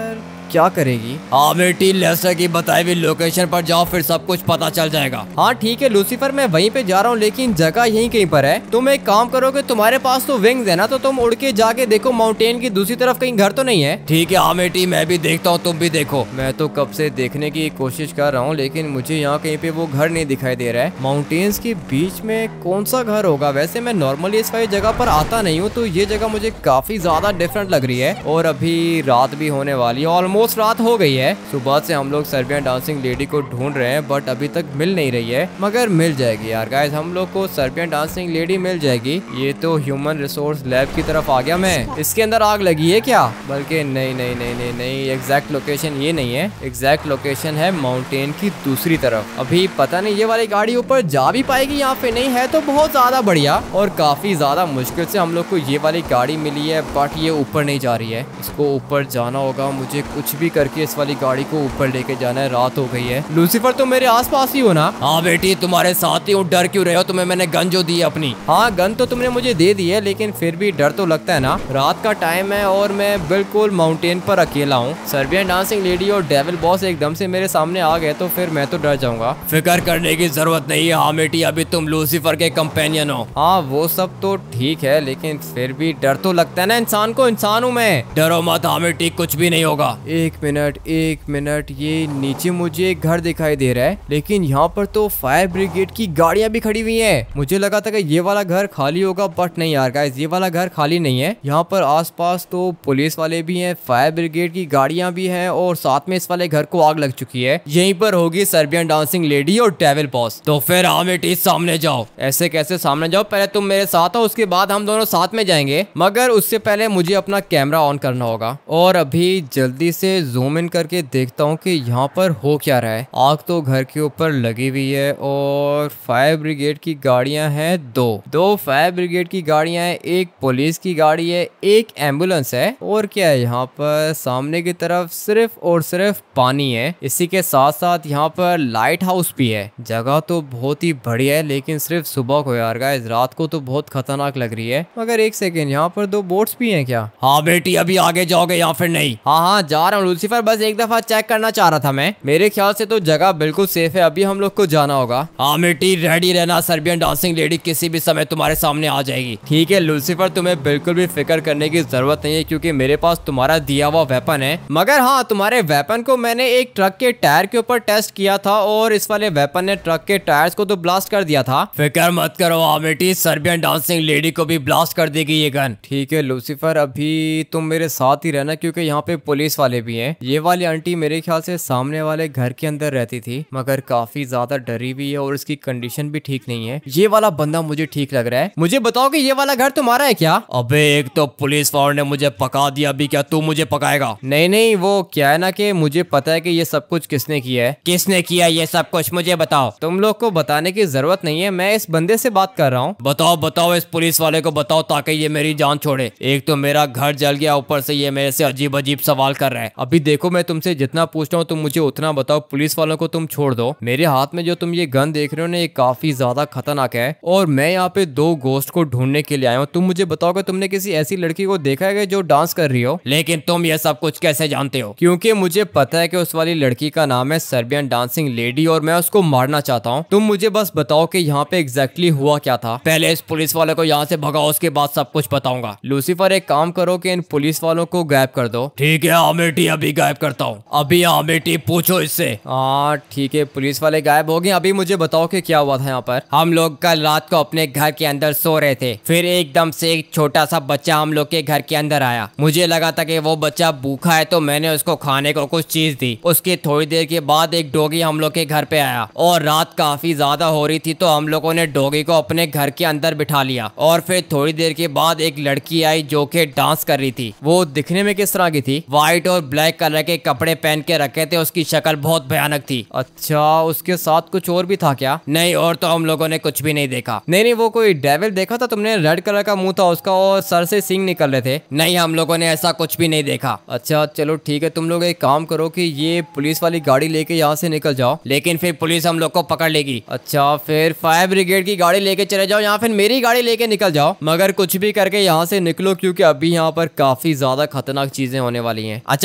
क्या करेगी? हाँ बेटी, लेस्टर की बताई हुई लोकेशन पर जाओ, फिर सब कुछ पता चल जाएगा। हाँ ठीक है लूसीफर, मैं वहीं पे जा रहा हूँ, लेकिन जगह यहीं कहीं पर है। तुम एक काम करोगे, तुम्हारे पास तो विंग्स है ना, तो तुम उड़ के जाके देखो माउंटेन की दूसरी तरफ कहीं घर तो नहीं है। ठीक है हाँ बेटी, मैं भी देखता हूँ, तुम भी देखो। मैं तो कब से देखने की कोशिश कर रहा हूँ, लेकिन मुझे यहाँ कहीं पे वो घर नहीं दिखाई दे रहा है। माउंटेन्स के बीच में कौन सा घर होगा? वैसे मैं नॉर्मली इस वाली जगह पर आता नहीं हूँ, तो ये जगह मुझे काफी ज्यादा डिफरेंट लग रही है। और अभी रात भी होने वाली है, ऑलमोस्ट रात हो गई है। सुबह से हम लोग सर्बियन डांसिंग लेडी को ढूंढ रहे हैं, बट अभी तक मिल नहीं रही है, मगर मिल जाएगी यार गाइस, हम लोग को सर्बियन डांसिंग लेडी मिल जाएगी। ये तो ह्यूमन रिसोर्स लैब की तरफ आ गया मैं। इसके अंदर आग लगी है क्या? बल्कि नहीं नहीं नहीं नहीं नहीं, एग्जैक्ट लोकेशन ये नहीं है, एग्जैक्ट लोकेशन है माउंटेन की दूसरी तरफ। अभी पता नहीं ये वाली गाड़ी ऊपर जा भी पाएगी, यहाँ पे नहीं है तो बहुत ज्यादा बढ़िया। और काफी ज्यादा मुश्किल से हम लोग को ये वाली गाड़ी मिली है, बट ये ऊपर नहीं जा रही है। इसको ऊपर जाना होगा, मुझे कुछ भी करके इस वाली गाड़ी को ऊपर लेके जाना है। रात हो गई है। लूसीफर तुम मेरे आस पास ही हो ना? हाँ बेटी, तुम्हारे साथ ही हूँ, डर क्यों रहे हो? तुम्हें मैंने गन जो दी है अपनी। हाँ गन तो तुमने मुझे दे दी है, लेकिन फिर भी डर तो लगता है ना। रात का टाइम है और मैं बिल्कुल माउंटेन पर अकेला हूँ। सर्बियन डांसिंग लेडी और डेविल बॉस एकदम से मेरे सामने आ गए तो फिर मैं तो डर जाऊंगा। फिक्र करने की जरूरत नहीं है हाँ बेटी, अभी तुम लूसीफर के कंपेनियन हो। हाँ वो सब तो ठीक है, लेकिन फिर भी डर तो लगता है ना इंसान को। इंसान हूँ मैं। डरो मत हाँ बेटी, कुछ भी नहीं होगा। एक मिनट एक मिनट, ये नीचे मुझे एक घर दिखाई दे रहा है, लेकिन यहाँ पर तो फायर ब्रिगेड की गाड़ियाँ भी खड़ी हुई हैं। मुझे लगा था कि ये वाला घर खाली होगा, बट नहीं यार गाइस, ये वाला घर खाली नहीं है। यहाँ पर आसपास तो पुलिस वाले भी हैं, फायर ब्रिगेड की गाड़ियाँ भी हैं, और साथ में इस वाले घर को आग लग चुकी है। यहीं पर होगी सर्बियन डांसिंग लेडी और डेविल बॉस। तो फिर हाँ बेटी, सामने जाओ। ऐसे कैसे सामने जाओ? पहले तुम मेरे साथ आओ, उसके बाद हम दोनों साथ में जाएंगे, मगर उससे पहले मुझे अपना कैमरा ऑन करना होगा। और अभी जल्दी से जूम इन करके देखता हूँ कि यहाँ पर हो क्या रहा है। आग तो घर के ऊपर लगी हुई है, और फायर ब्रिगेड की गाड़ियां हैं दो दो फायर ब्रिगेड की गाड़ियां हैं, एक पुलिस की गाड़ी है, एक एम्बुलेंस है। और क्या है यहाँ पर? सामने की तरफ सिर्फ और सिर्फ पानी है। इसी के साथ साथ यहाँ पर लाइट हाउस भी है। जगह तो बहुत ही बढ़िया है, लेकिन सिर्फ सुबह को यार गाइस, रात को तो बहुत खतरनाक लग रही है। मगर एक सेकेंड, यहाँ पर दो बोट्स भी हैं क्या? हाँ बेटी, अभी आगे जाओगे या फिर नहीं? हाँ हाँ जा रहा हूँ लूसीफर, बस एक दफा चेक करना चाह रहा था मैं। मेरे ख्याल से तो जगह बिल्कुल सेफ है, अभी हम लोग को जाना होगा। हाँ बेटी, रेडी रहना, सर्बियन डांसिंग लेडी किसी भी समय तुम्हारे सामने आ जाएगी। ठीक है लूसीफर, तुम्हें बिल्कुल भी फिक्र करने की जरूरत नहीं है, क्योंकि मेरे पास तुम्हारा दिया हुआ वेपन है। मगर हाँ, तुम्हारे वेपन को मैंने एक ट्रक के टायर के ऊपर टेस्ट किया था, और इस वाले वेपन ने ट्रक के टायर्स को तो ब्लास्ट कर दिया था। फिक्र मत करो हाँ बेटी, सर्बियन डांसिंग लेडी को भी ब्लास्ट कर देगी ये गन। ठीक है लूसीफर, अभी तुम मेरे साथ ही रहना, क्योंकि यहाँ पे पुलिस वाले भी हैं। ये वाली आंटी मेरे ख्याल से सामने वाले घर के अंदर रहती थी, मगर काफी ज्यादा डरी हुई है और इसकी कंडीशन भी ठीक नहीं है। ये वाला बंदा मुझे ठीक लग रहा है। मुझे बताओ कि ये वाला घर तुम्हारा है क्या? अबे एक तो पुलिस वालों ने मुझे पका दिया, अभी क्या तू मुझे पकाएगा? नहीं नहीं, वो क्या है ना कि मुझे पता है कि ये सब कुछ किसने किया है। किसने किया ये सब कुछ, मुझे बताओ। तुम लोग को बताने की जरूरत नहीं है, मैं इस बंदे से बात कर रहा हूँ। बताओ बताओ, इस पुलिस वाले को बताओ, ताकि ये मेरी जान छोड़े। एक तो मेरा घर जल गया, ऊपर से ये मेरे से अजीब अजीब सवाल कर रहा है। अभी देखो, मैं तुमसे जितना पूछ रहा हूँ तुम मुझे उतना बताओ। पुलिस वालों को तुम छोड़ दो। मेरे हाथ में जो तुम ये गन देख रहे हो ना, ये काफी ज्यादा खतरनाक है, और मैं यहाँ पे दो गोस्ट को ढूंढने के लिए आया हूँ। तुम मुझे बताओ कि तुमने किसी ऐसी लड़की को देखा है जो डांस कर रही हो? लेकिन तुम ये सब कुछ कैसे जानते हो? क्योंकि मुझे पता है कि उस वाली लड़की का नाम है सर्बियन डांसिंग लेडी, और मैं उसको मारना चाहता हूँ। तुम मुझे बस बताओ कि यहाँ पे एग्जैक्टली हुआ क्या था। पहले इस पुलिस वाले को यहाँ से भगाओ, उसके बाद सब कुछ बताऊंगा। लूसीफर, एक काम करो कि इन पुलिस वालों को गायब कर दो। ठीक है हाँ बेटी, अभी गायब करता हूँ। अभी हाँ बेटी, पूछो इससे। हाँ ठीक है, पुलिस वाले गायब हो गए। अभी मुझे बताओ कि क्या हुआ था यहाँ पर। हम लोग कल रात को अपने घर के अंदर सो रहे थे, फिर एकदम से एक छोटा सा बच्चा हम लोग के घर के अंदर आया। मुझे लगा था कि वो बच्चा भूखा है, तो मैंने उसको खाने को कुछ चीज दी। उसकी थोड़ी देर के बाद एक डॉगी हम लोग के घर पे आया, और रात काफी ज्यादा हो रही थी, तो हम लोगों ने डॉगी को अपने घर के अंदर बिठा लिया। और फिर थोड़ी देर के बाद एक लड़की आई जो कि डांस कर रही थी। वो दिखने में किस तरह की थी? व्हाइट और ब्लैक कलर के कपड़े पहन के रखे थे, उसकी शक्ल बहुत भयानक थी। अच्छा, उसके साथ कुछ और भी था क्या? नहीं, और तो हम लोगों ने कुछ भी नहीं देखा। नहीं नहीं, वो कोई डेविल देखा था तुमने? रेड कलर का मुंह था उसका, और सर से सिंग निकल रहे थे। नहीं, हम लोगों ने ऐसा कुछ भी नहीं देखा। अच्छा चलो ठीक है, तुम लोग एक काम करो कि ये पुलिस वाली गाड़ी लेके यहाँ से निकल जाओ। लेकिन फिर पुलिस हम लोग को पकड़ लेगी। अच्छा, फिर फायर ब्रिगेड की गाड़ी लेके चले जाओ, या फिर मेरी गाड़ी लेके निकल जाओ। मगर कुछ भी करके यहाँ से निकलो, क्योंकि अभी यहाँ पर काफी ज्यादा खतरनाक चीजें होने वाली हैं। अच्छा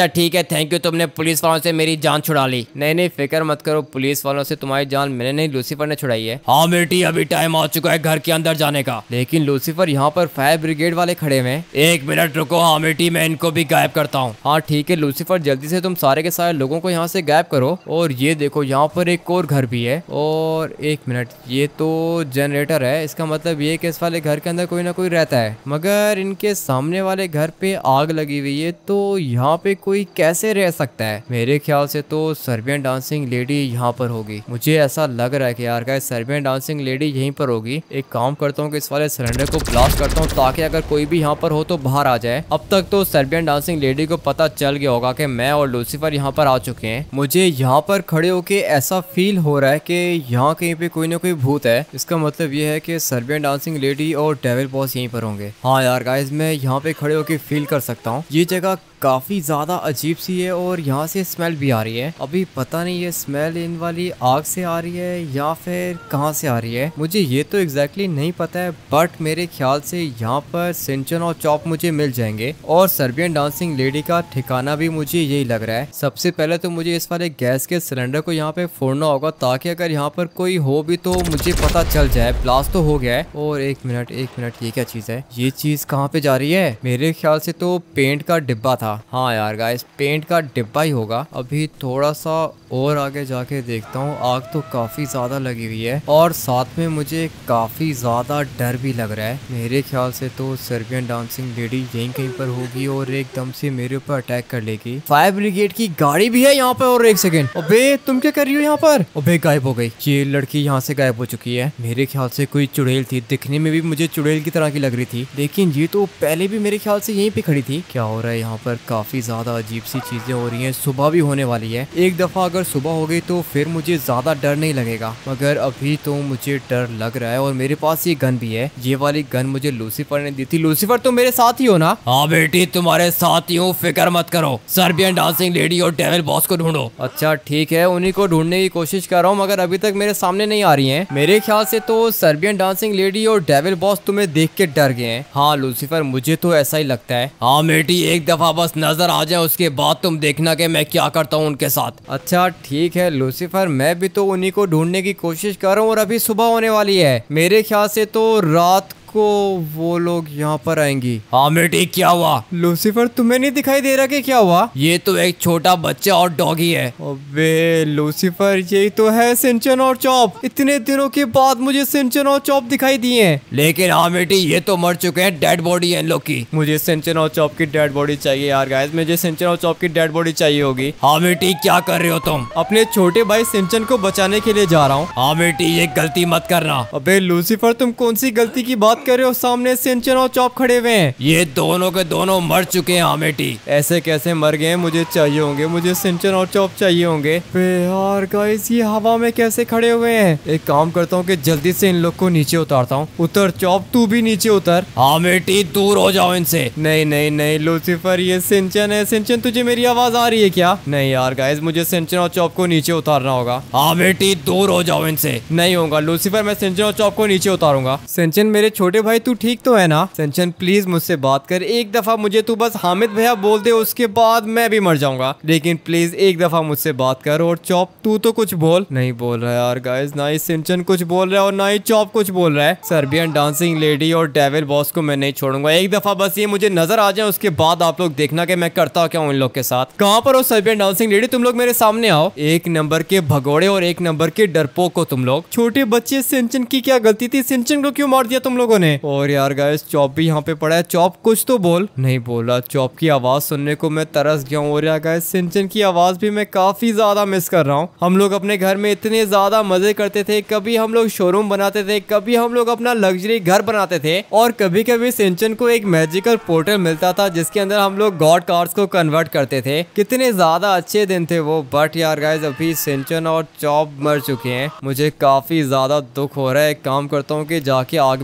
ठीक है, थैंक यू, तुमने पुलिस वालों से मेरी जान छुड़ा ली। नहीं नहीं फिक्र मत करो, पुलिस वालों से तुम्हारी जान मैंने नहीं लूसीफर ने छुड़ाई है। हाँ बेटी, अभी टाइम आ चुका है घर के अंदर जाने का। लेकिन लूसीफर यहाँ पर फायर ब्रिगेड वाले खड़े हुए हैं। एक मिनट रुको। हाँ बेटी, मैं इनको भी गायब करता हूँ। हाँ ठीक है लूसीफर, जल्दी से तुम सारे के सारे लोगों को यहाँ से गायब करो। और ये देखो यहाँ पर एक और घर भी है। और एक मिनट, ये तो जनरेटर है, इसका मतलब ये कि इस वाले घर के अंदर कोई ना कोई रहता है। मगर इनके सामने वाले घर पे आग लगी हुई है, तो यहाँ पे कोई कैसे रह सकता है? मेरे ख्याल से तो सर्बियन डांसिंग लेडी यहाँ पर होगी। मुझे ऐसा लग रहा है कि यार गाइस सर्बियन डांसिंग लेडी यहीं पर होगी। एक काम करता हूँ कि इस वाले सिलेंडर को ब्लास्ट करता हूँ ताकि अगर कोई भी यहाँ पर हो तो बाहर आ जाए। अब तक तो सर्बियन डांसिंग लेडी को पता चल गया होगा कि मैं और लूसीफर यहाँ पर आ चुके हैं। मुझे यहाँ पर खड़े होके ऐसा फील हो रहा है कि यहाँ कहीं पे कोई ना कोई भूत है। इसका मतलब ये है कि सर्बियन डांसिंग लेडी और डेविल बॉस यहीं पर होंगे। हाँ यार गाइस, मैं यहाँ पे खड़े होके फील कर सकता हूँ ये जगह काफी ज्यादा अजीब सी है और यहाँ से स्मेल भी आ रही है। अभी पता नहीं ये स्मेल इन वाली आग से आ रही है या फिर कहाँ से आ रही है, मुझे ये तो एग्जैक्टली नहीं पता है। बट मेरे ख्याल से यहाँ पर सिंचन और चॉप मुझे मिल जाएंगे और सर्बियन डांसिंग लेडी का ठिकाना भी मुझे यही लग रहा है। सबसे पहले तो मुझे इस वाले गैस के सिलेंडर को यहाँ पे फोड़ना होगा ताकि अगर यहाँ पर कोई हो भी तो मुझे पता चल जाए। ब्लास्ट तो हो गया है। और एक मिनट एक मिनट ये क्या चीज है? ये चीज कहाँ पे जा रही है? मेरे ख्याल से तो पेंट का डिब्बा था। हाँ यार गाइस, पेंट का डिब्बा ही होगा। अभी थोड़ा सा और आगे जाके देखता हूँ। आग तो काफी ज्यादा लगी हुई है और साथ में मुझे काफी ज्यादा डर भी लग रहा है। मेरे ख्याल से तो सर्बियन डांसिंग लेडी यहीं कहीं पर होगी और एकदम से मेरे ऊपर अटैक कर लेगी। फायर ब्रिगेड की गाड़ी भी है यहाँ पर। और एक सेकेंड, अबे तुम क्या कर रही हो यहाँ पर? अबे गायब हो गई। ये लड़की यहाँ से गायब हो चुकी है। मेरे ख्याल से कोई चुड़ैल थी, दिखने में भी मुझे चुड़ैल की तरह की लग रही थी, लेकिन ये तो पहले भी मेरे ख्याल से यहीं पे खड़ी थी। क्या हो रहा है यहाँ पर? काफी ज्यादा अजीब सी चीजें हो रही हैं। सुबह भी होने वाली है। एक दफा अगर सुबह हो गई तो फिर मुझे ज्यादा डर नहीं लगेगा, मगर अभी तो मुझे डर लग रहा है। और मेरे पास ये गन भी है। ये वाली गन मुझे लूसीफर ने दी थी। लूसीफर तुम मेरे साथ ही हो ना? हाँ बेटी, तुम्हारे साथ ही हूँ, फिक्र मत करो। सर्बियन डांसिंग लेडी और डेविल बॉस को ढूंढो। अच्छा ठीक है, उन्हीं को ढूंढने की कोशिश कर रहा हूँ मगर अभी तक मेरे सामने नहीं आ रही है। मेरे ख्याल से तो सर्बियन डांसिंग लेडी और डेविल बॉस तुम्हें देख के डर गए हैं। हाँ लूसीफर, मुझे तो ऐसा ही लगता है। हाँ बेटी, एक दफा बस नजर आ जाए, उसके बाद तुम देखना कि मैं क्या करता हूँ उनके साथ। अच्छा ठीक है लूसीफर, मैं भी तो उन्हीं को ढूंढने की कोशिश कर रहा हूँ और अभी सुबह होने वाली है। मेरे ख्याल से तो रात को वो लोग यहाँ पर आएंगी। हाँ बेटी, क्या हुआ? लूसीफर तुम्हें नहीं दिखाई दे रहा कि क्या हुआ? ये तो एक छोटा बच्चा और डॉगी है। अबे लूसीफर, यही तो है सिंचन और चॉप। इतने दिनों के बाद मुझे सिंचन और चॉप दिखाई दिए हैं। लेकिन हाँ बेटी, ये तो मर चुके हैं, डेड बॉडी है इन लोग की। मुझे सिंचन और चॉप की डेड बॉडी चाहिए यार गाइस, मुझे सिंचन और चॉप की डेड बॉडी चाहिए होगी। हाँ बेटी, क्या कर रहे हो तुम? अपने छोटे भाई सिंचन को बचाने के लिए जा रहा हूँ। हाँ बेटी, ये गलती मत करना। अबे लूसीफर, तुम कौन सी गलती की बात कर रहे हो? सामने सिंचन और चॉप खड़े हुए हैं। ये दोनों के दोनों मर चुके हैं। हाँ बेटी। ऐसे कैसे मर गए? मुझे चाहिए होंगे, मुझे सिंचन और चॉप चाहिए होंगे। यार गाइस, ये हवा में कैसे खड़े हुए हैं? एक काम करता हूँ कि जल्दी से इन लोग को नीचे उतारता हूँ। उतर चॉप, तू भी नीचे उतर। हाँ बेटी, दूर हो जाओ इनसे। नहीं नहीं नहीं लूसीफर, ये सिंचन है। सिंचन, तुझे मेरी आवाज आ रही है क्या? नहीं यार गाइस, मुझे सिंचन और चॉप को नीचे उतारना होगा। हाँ बेटी, दूर हो जाओ इनसे। नहीं होगा लूसीफर, मैं सिंचन और चॉप को नीचे उतारूंगा। सिंचन मेरे छोटे भाई, तू ठीक तो है ना? सिंचन प्लीज मुझसे बात कर। एक दफा मुझे तू बस हामिद भैया बोल दे, उसके बाद मैं भी मर जाऊंगा। लेकिन प्लीज एक दफा मुझसे बात कर। और चॉप, तू तो कुछ बोल। नहीं बोल रहा है यार गाइस, ना ही सिंचन कुछ बोल रहा है और ना ही चॉप कुछ बोल रहा है। सर्बियन डांसिंग लेडी और डेविल बॉस को मैं नहीं छोड़ूंगा। एक दफा बस ये मुझे नजर आ जाए, उसके बाद आप लोग देखना कि मैं करता क्या हूँ इन लोग के साथ। कहाँ पर हो सर्बियन डांसिंग लेडी? तुम लोग मेरे सामने आओ। एक नंबर के भगोड़े और एक नंबर के डरपोक को तुम लोग। छोटे बच्चे, सिंचन की क्या गलती थी? सिंचन को क्यों मार दिया तुम लोगों ने? और यार गाइस, चॉप भी यहाँ पे पड़ा है। चॉप कुछ तो बोल। नहीं बोला। चॉप की आवाज सुनने को मैं तरस गया हूँ। और यार गाइस, सिंचन की आवाज भी मैं काफी ज्यादा मिस कर रहा हूँ। हम लोग अपने घर में इतने ज्यादा मजे करते थे। कभी हम लोग शोरूम बनाते थे, कभी हम लोग अपना लग्जरी घर बनाते थे, और कभी कभी सिंचन को एक मैजिकल पोर्टल मिलता था जिसके अंदर हम लोग गॉड कार्ड्स को कन्वर्ट करते थे। कितने ज्यादा अच्छे दिन थे वो। बट यार गाइस, अभी सिंचन और चॉप मर चुके हैं। मुझे काफी ज्यादा दुख हो रहा है। एक काम करता हूँ कि जाके आग में जल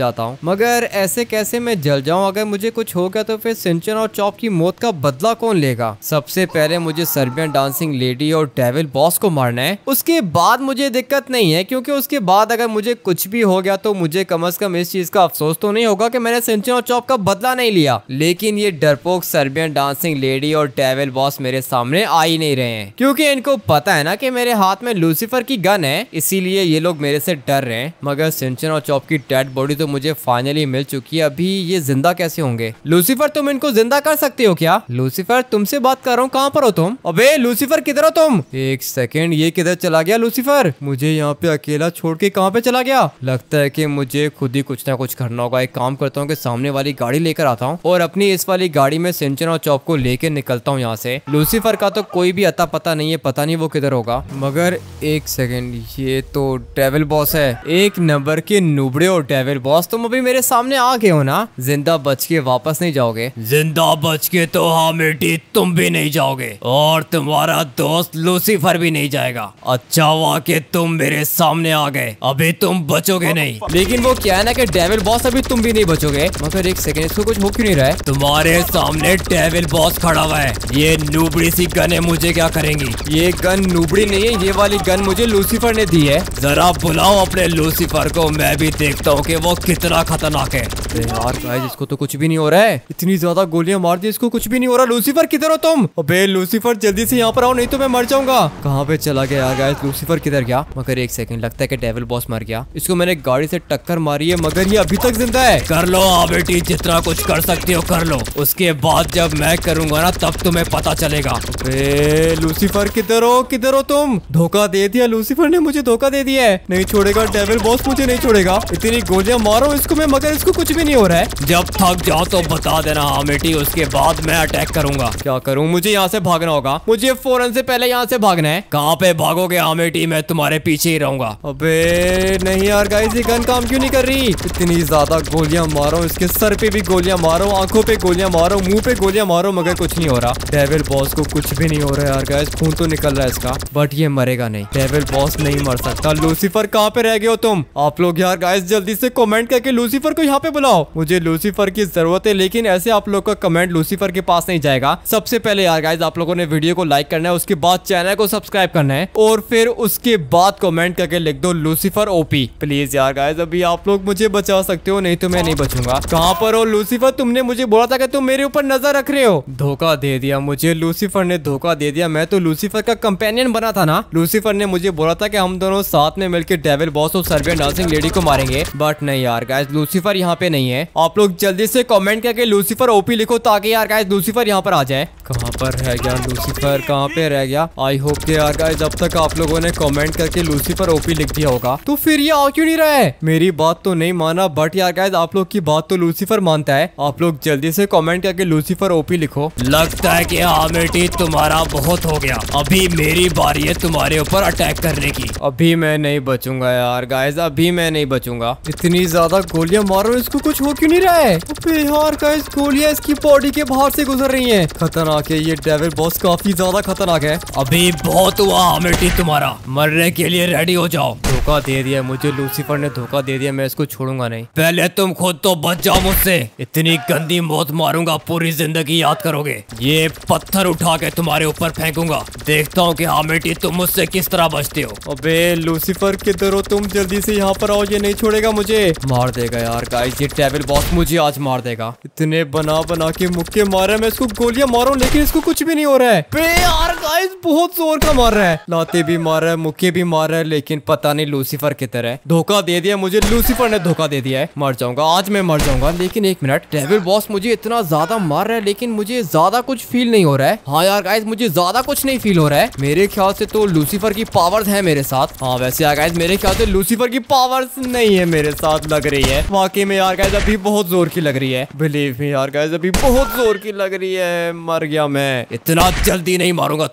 जाता हूँ, मगर ऐसे कैसे मैं जल जाऊँ? अगर मुझे कुछ हो गया तो फिर सिंचन और चॉप की मौत का बदला कौन लेगा? सबसे पहले मुझे सर्बियन डांसिंग लेडी और डेविल बॉस को मारना है, उसके बाद मुझे दिक्कत नहीं है, क्योंकि उसके बाद अगर मुझे कुछ भी हो गया तो मुझे कम से कम इस चीज का अफसोस तो नहीं होगा कि मैंने सिंचन और चॉप का बदला नहीं लिया। लेकिन ये डरपोक सर्बियन डांसिंग लेडी और डेविल बॉस मेरे सामने आ ही नहीं रहे हैं, क्योंकि इनको पता है ना कि मेरे हाथ में लूसीफर की गन है, इसीलिए ये लोग मेरे से डर रहे हैं। मगर सिंचन और चॉप की डेड बॉडी तो मुझे फाइनली मिल चुकी है, अभी ये जिंदा कैसे होंगे? लूसीफर तुम इनको जिंदा कर सकते हो क्या? लूसीफर तुमसे बात कर रहा हूँ, कहाँ पर हो तुम? अबे लूसीफर किधर हो तुम? एक सेकेंड, ये किधर चला गया लूसीफर? मुझे यहाँ पे अकेला छोड़ के कहाँ पे चला गया? लगता है कि मुझे खुद ही कुछ ना कुछ करना होगा। एक काम करता हूँ कि सामने वाली गाड़ी लेकर आता हूँ और अपनी इस वाली गाड़ी में सिंचन और चॉप को लेकर निकलता हूँ यहाँ से। लूसीफर का तो कोई भी अता पता नहीं है, पता नहीं वो किधर होगा। मगर एक सेकेंड, ये तो डेविल बॉस है। एक नंबर के नुबड़े और डेविल बॉस, तुम अभी मेरे सामने आ गए हो ना? जिंदा बच के वापस नहीं जाओगे? जिंदा बच के तो हाँ बेटी तुम भी नहीं जाओगे, और तुम्हारा दोस्त लूसीफर भी नहीं जाएगा। अच्छा हुआ कि तुम मेरे सामने आ गए, अभी तुम बचोगे नहीं। लेकिन वो क्या है ना कि डेविल बॉस अभी तुम भी नहीं बचोगे। मगर एक सेकंड, इसको कुछ हो क्यों नहीं रहा है? तुम्हारे सामने डेविल बॉस खड़ा हुआ है, ये नूबड़ी सी गन मुझे क्या करेंगी? ये गन नूबड़ी नहीं है, ये वाली गन मुझे लूसीफर ने दी है। जरा बुलाओ अपने लूसीफर को, मैं भी देखता हूँ कि वो कितना खतरनाक है। यार गाइस, इसको तो कुछ भी नहीं हो रहा है, इतनी ज्यादा गोलियां मार दी, इसको कुछ भी नहीं हो रहा। लूसीफर किधर हो तुम? अबे लूसीफर जल्दी से यहाँ पर आओ, नहीं तो मैं मर जाऊंगा। कहाँ पे चला गया यार गाइस? लूसीफर किधर गया? मगर एक सेकंड, लगता है कि डेविल बॉस मर गया। इसको मैंने गाड़ी से टक्कर मारी है, मगर ये अभी तक जिंदा है। कर लो हाँ बेटी, जितना कुछ कर सकती हो कर लो, उसके बाद जब मैं करूंगा ना तब तुम्हें पता चलेगा। अबे लूसीफर किधर हो? किधर हो तुम? धोखा दे दिया, लूसीफर ने मुझे धोखा दे दिया है। नहीं छोड़ेगा डेविल बॉस, मुझे नहीं छोड़ेगा। इतनी गोलियां मारो इसको मैं, मगर इसको कुछ भी नहीं हो रहा है। जब थक जाओ तो बता देना हाँ बेटी, उसके बाद मैं अटैक करूंगा। क्या करूं? मुझे यहाँ से भागना होगा, मुझे फौरन से पहले यहाँ से भागना है। कहाँ पे भागोगे हाँ बेटी, मैं तुम्हारे पीछे ही रहूंगा। अबे नहीं यार गाइस, ये गन काम क्यों नहीं कर रही? इतनी ज्यादा गोलियां मारो, इसके सर पे भी गोलियां मारो, आंखों पे गोलियां मारो, मुंह पे गोलियां मारो, मगर कुछ नहीं हो रहा। डेविल बॉस को कुछ भी नहीं हो रहा है यार गाइस, खून तो निकल रहा है इसका, बट ये मरेगा नहीं। डेविल बॉस नहीं मर सकता। लूसीफर कहाँ पे रह गए हो तुम? आप लोग यार गाइस जल्दी से कमेंट करके लूसीफर को यहाँ पे बुलाओ, मुझे लूसीफर की जरूरत है। लेकिन ऐसे आप लोग का कमेंट लूसीफर के पास नहीं जाएगा। सबसे पहले यार गाइस आप लोगों ने वीडियो को लाइक करना है, उसके बाद चैनल को सब्सक्राइब करना है, और फिर उसके बाद कमेंट करके लिख दो लूसीफर ओपी। प्लीज यार गाइस, अभी आप लोग मुझे बचा सकते हो, नहीं तो मैं नहीं बचूंगा। कहाँ पर हो लूसीफर? तुमने मुझे बोला था कि तुम मेरे ऊपर नजर रख रहे हो। धोखा दे दिया मुझे, लूसीफर ने धोखा दे दिया। मैं तो लूसीफर का कंपेनियन बना था ना। लूसीफर ने मुझे बोला था कि हम दोनों साथ में मिलकर डेविल बॉस और सर्बियन डांसिंग लेडी को मारेंगे, बट नहीं यार गाइस, लूसीफर यहाँ पे नहीं है। आप लोग जल्दी से कमेंट करके लूसीफर ओपी लिखो, ताकि यार गाइस लूसीफर यहाँ पर आ जाए। कहाँ पर रह गया लूसीफर? कहाँ पे रह गया? आई होप कि यार गाइस जब तक आप लोगों ने कमेंट करके लूसीफर ओपी लिख दिया होगा, तो फिर ये आ क्यों नहीं रहा है? मेरी बात तो नहीं माना, बट यार गाइस आप लोग की बात तो लूसीफर मानता है। आप लोग जल्दी से कमेंट करके लूसीफर ओपी लिखो। लगता है कि हाँ बेटी तुम्हारा बहुत हो गया, अभी मेरी बारी है तुम्हारे ऊपर अटैक करने की। अभी मैं नहीं बचूंगा यार गाइस, अभी मैं नहीं बचूंगा। इतनी ज्यादा गोलियां मारो, इसको कुछ हो क्यों नहीं रहा है? अबे यार गाइस, गोलियां इसकी बॉडी के बाहर से गुजर रही हैं। खतरनाक है ये डेविल बॉस, काफी ज्यादा खतरनाक है। अभी बहुत हुआ बेटी तुम्हारा, मरने के लिए रेडी हो जाओ। धोखा दे दिया मुझे, लूसीफर ने धोखा दे दिया, मैं इसको छोड़ूंगा नहीं। पहले तुम खुद तो बच जाओ मुझसे, इतनी गंदी मौत मारूंगा पूरी जिंदगी याद करोगे। ये पत्थर उठा के तुम्हारे ऊपर फेंकूंगा, देखता हूँ कि हाँ बेटी तुम मुझसे किस तरह बचते हो। अबे लूसीफर किधर हो तुम? जल्दी से यहाँ पर आओ, ये नहीं छोड़ेगा मुझे, मार देगा यार गाइस, ये डेविल बॉस मुझे आज मार देगा। इतने बना बना के मुक्के मारे, मैं इसको गोलियां मारूं लेकिन इसको कुछ भी नहीं हो रहा है। बे यार गाइस बहुत जोर का मार रहा है, लाते भी मार रहा है, मुक्के भी मार रहा है, लेकिन पता नहीं लूसीफर किधर है। धोखा दे दिया मुझे, लूसीफर ने धोखा दे दिया है। मर जाऊंगा आज, मैं मर जाऊंगा। लेकिन एक मिनट, डेविल बॉस मुझे इतना ज्यादा मार रहा है लेकिन मुझे ज्यादा कुछ फील नहीं हो रहा है। हाँ यार गाइस, मुझे ज्यादा कुछ नहीं फील हो रहा है। मेरे ख्याल से तो लूसीफर की पावर्स है मेरे साथ। हाँ वैसे यार गाइस, मेरे ख्याल से लूसीफर की पावर्स नहीं है मेरे साथ, लग रही है वाकई में यार गाइस, अभी बहुत जोर की लग रही है। बिलीव मी यार गाइस, अभी बहुत जोर की लग रही है। मर गया मैं। इतना जल्दी नहीं मारूंगा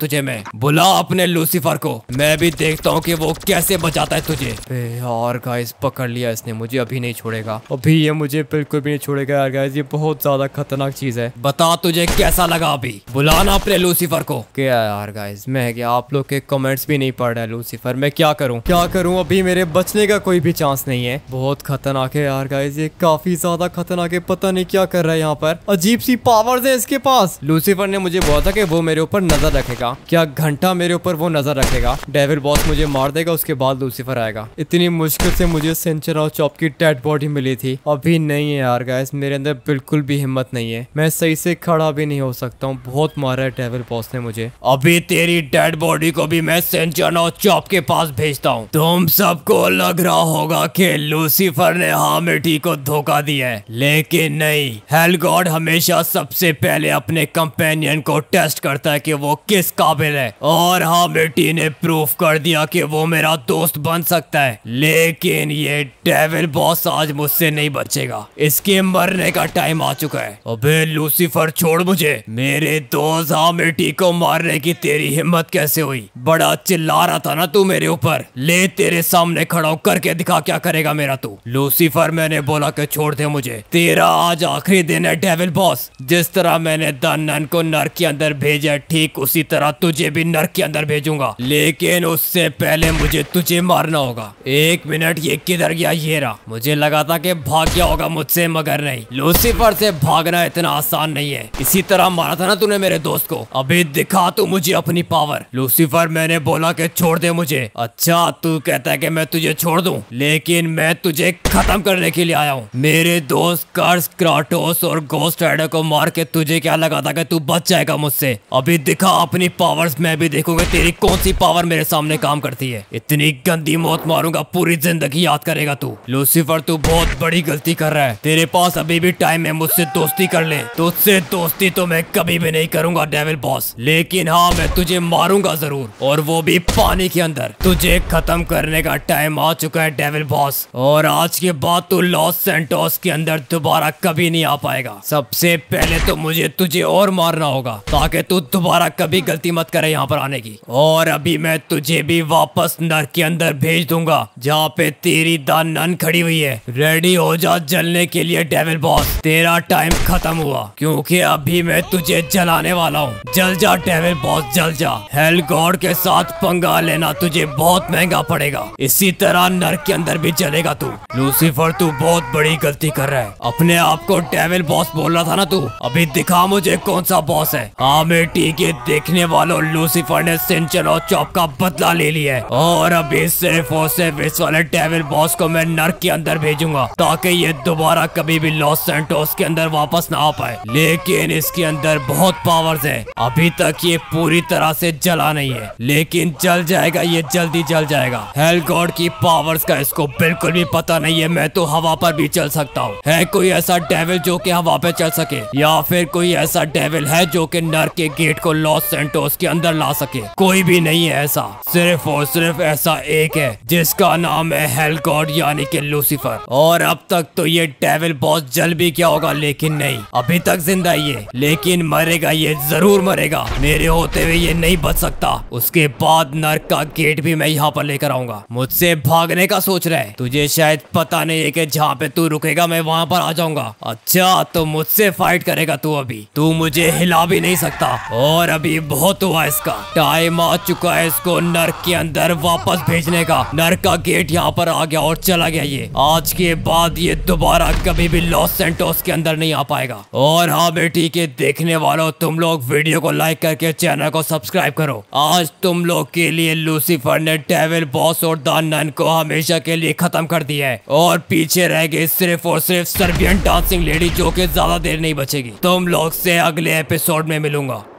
तुझे मैं। बुला अपने लूसीफर को, मैं भी देखता हूँ कि वो कैसे बचाता है तुझे। यार गाइस पकड़ लिया इसने मुझे, अभी नहीं छोड़ेगा, अभी ये मुझे बिल्कुल भी नहीं छोड़ेगा यार गाइस, ये बहुत ज्यादा खतरनाक चीज है। बता तुझे कैसा लगा अभी, बुलाना अपने लूसीफर को। क्या यार गाइस, मैं क्या, आप लोग के कमेंट्स भी नहीं पढ़ रहे लूसीफर, मैं क्या करूं क्या करूं, अभी मेरे बचने का कोई भी चांस नहीं है। बहुत खतरनाक है यार गाइस, ये काफी ज्यादा खतरनाक है, पता नहीं क्या कर रहा है यहाँ पर, अजीब सी पावर्स है इसके पास। लूसीफर ने मुझे बोला था कि वो मेरे ऊपर नजर रखेगा, क्या घंटा मेरे ऊपर वो नजर रखेगा, डेविल बॉस मुझे मार देगा, उसके बाद लूसीफर आएगा। इतनी मुश्किल से मुझे सेंचर और चॉप की डेड बॉडी मिली थी, अभी नहीं है यार गाइस, मेरे अंदर बिल्कुल भी हिम्मत नहीं है, मैं सही से खड़ा भी नहीं हो सकता हूँ, बहुत मारा है डेविल बॉस ने मुझे। अभी तेरी डेड बॉडी को भी मैं सेंचर और चॉप के पास भेजता हूँ। तुम सबको लग रहा होगा कि लूसीफर ने हामिटी को धोखा दिया है, लेकिन नहीं, हेल गॉड हमेशा सबसे पहले अपने कंपेनियन को टेस्ट करता है कि वो किस काबिल है, और हामिटी ने प्रूफ कर दिया कि वो मेरा दोस्त बन सकता है। लेकिन ये डेविल बॉस आज मुझसे नहीं बचेगा, इसके मरने का टाइम आ चुका है। अबे लूसीफर छोड़ मुझे, मेरे दोस्त हामिटी को मारने की तेरी हिम्मत कैसे हुई? बड़ा चिल्ला रहा था ना तू मेरे ऊपर, ले तेरे सामने खड़ा हो करके दिखा क्या करेगा मेरा तू। लूसीफर मैंने बोला कि छोड़ दे मुझे, तेरा आज आखिरी दिन है डेविल बॉस। जिस तरह मैंने द नन को नर्क के अंदर भेजा ठीक उसी तरह तुझे भी नर्क के अंदर भेजूंगा, लेकिन उससे पहले मुझे तुझे मारना होगा। एक मिनट, ये किधर गया? ये रहा, मुझे लगा था कि भाग गया होगा मुझसे, मगर नहीं, लूसीफर से भागना इतना आसान नहीं है। इसी तरह मारा था ना तूने मेरे दोस्त को, अभी दिखा तू मुझे अपनी पावर। लूसीफर मैंने बोला कि छोड़ दे मुझे। अच्छा तू कहता है कि मैं तुझे छोड़ दूं, लेकिन मैं तुझे खत्म करने के लिए आया हूँ। मेरे दोस्त कर्स, क्राटोस और गोस्ट राइडर को मार के तुझे क्या लगा था कि तू बच जाएगा मुझसे? अभी दिखा अपनी पावर्स, मैं भी देखूंगा तेरी कौन सी पावर मेरे सामने काम करती है। इतनी गंदी मौत मारूंगा, पूरी जिंदगी याद करेगा तू। लूसीफर तू बहुत बड़ी गलती कर रहा है, तेरे पास अभी भी टाइम है, मुझसे दोस्ती कर ले। तुझसे दोस्ती तो मैं कभी भी नहीं करूंगा डेविल बॉस, लेकिन हाँ मैं तुझे मारूंगा जरूर, और वो भी पानी के अंदर। तुझे खत्म करने का टाइम आ चुका है डेविल बॉस, और आज के बाद तू लॉस सैंटोस के अंदर दोबारा कभी नहीं आ पाएगा। सबसे पहले तो मुझे तुझे और मारना होगा ताकि तू दोबारा कभी गलती मत करे यहाँ पर आने की, और अभी मैं तुझे भी वापस नर्क के अंदर भेज दूंगा जहाँ पे तेरी द नन खड़ी हुई है। रेडी हो जा जलने के लिए डेविल बॉस, तेरा टाइम खत्म हुआ, क्योंकि अभी मैं तुझे जलाने वाला हूँ। जल जा डेविल बॉस, जल जा। हेल गॉड के साथ पंगा लेना तुझे बहुत महंगा पड़ेगा, इसी तरह नर्क के अंदर भी जलेगा तू। लूसीफर तू बहुत बड़ी गलती कर रहा है, अपने आप को डेविल बॉस बोल रहा था ना तू, अभी दिखा मुझे कौन सा बॉस है। हाँ मैं ठीक है, देखने वालों लूसीफर ने सेंचर और चॉप का बदला ले लिया है, और अभी सिर्फ और सिर्फ इस वाले डेविल बॉस को मैं नर्क के अंदर भेजूंगा ताकि ये दोबारा कभी भी लॉस सैंटोस के अंदर वापस ना आ पाए। लेकिन इसके अंदर बहुत पावर्स है, अभी तक ये पूरी तरह से जला नहीं है, लेकिन जल जाएगा, ये जल्दी जल जाएगा। हेल गॉड की पावर्स का इसको बिल्कुल भी पता नहीं है, मैं तो हवा पर भी चल सकता हूँ। है कोई ऐसा डेविल जो कि हवा पे चल सके, या फिर कोई ऐसा डेविल है जो कि नर्क के गेट को लॉस सैंटोस के अंदर ला सके? कोई भी नहीं है ऐसा, सिर्फ और सिर्फ ऐसा एक है जिसका नाम है हेल गॉड यानी कि लूसीफर। और अब तक तो ये डेविल बॉस जल भी क्या होगा, लेकिन नहीं, अभी तक जिंदा ये, लेकिन मरेगा, ये जरूर मरेगा, मेरे होते हुए ये नहीं बच सकता। उसके बाद नर्क का गेट भी मैं यहाँ पर लेकर आऊंगा। मुझसे भागने का सोच रहा है, तुझे शायद पता नहीं है कि जहाँ पे तू रुकेगा मैं वहाँ पर आ जाऊंगा। अच्छा तो मुझसे फाइट करेगा तू? अभी तू मुझे हिला भी नहीं सकता, और अभी बहुत हुआ, इसका टाइम आ चुका है इसको नर्क के अंदर वापस भेजने का। नर्क का गेट यहाँ पर आ गया और चला गया ये, आज के बाद ये दोबारा कभी भी लॉस सैंटोस के अंदर नहीं आ पाएगा। और हाँ बेटी के देखने वालों, तुम लोग वीडियो को लाइक करके चैनल को सब्सक्राइब करो। आज तुम लोग के लिए लूसीफर ने डेविल बॉस और द नन को हमेशा के लिए खत्म कर दिया है, और पीछे रह गई सिर्फ और सिर्फ सर्बियन डांसिंग लेडी जो कि ज्यादा देर नहीं बचेगी। तुम लोग से अगले एपिसोड में मिलूंगा।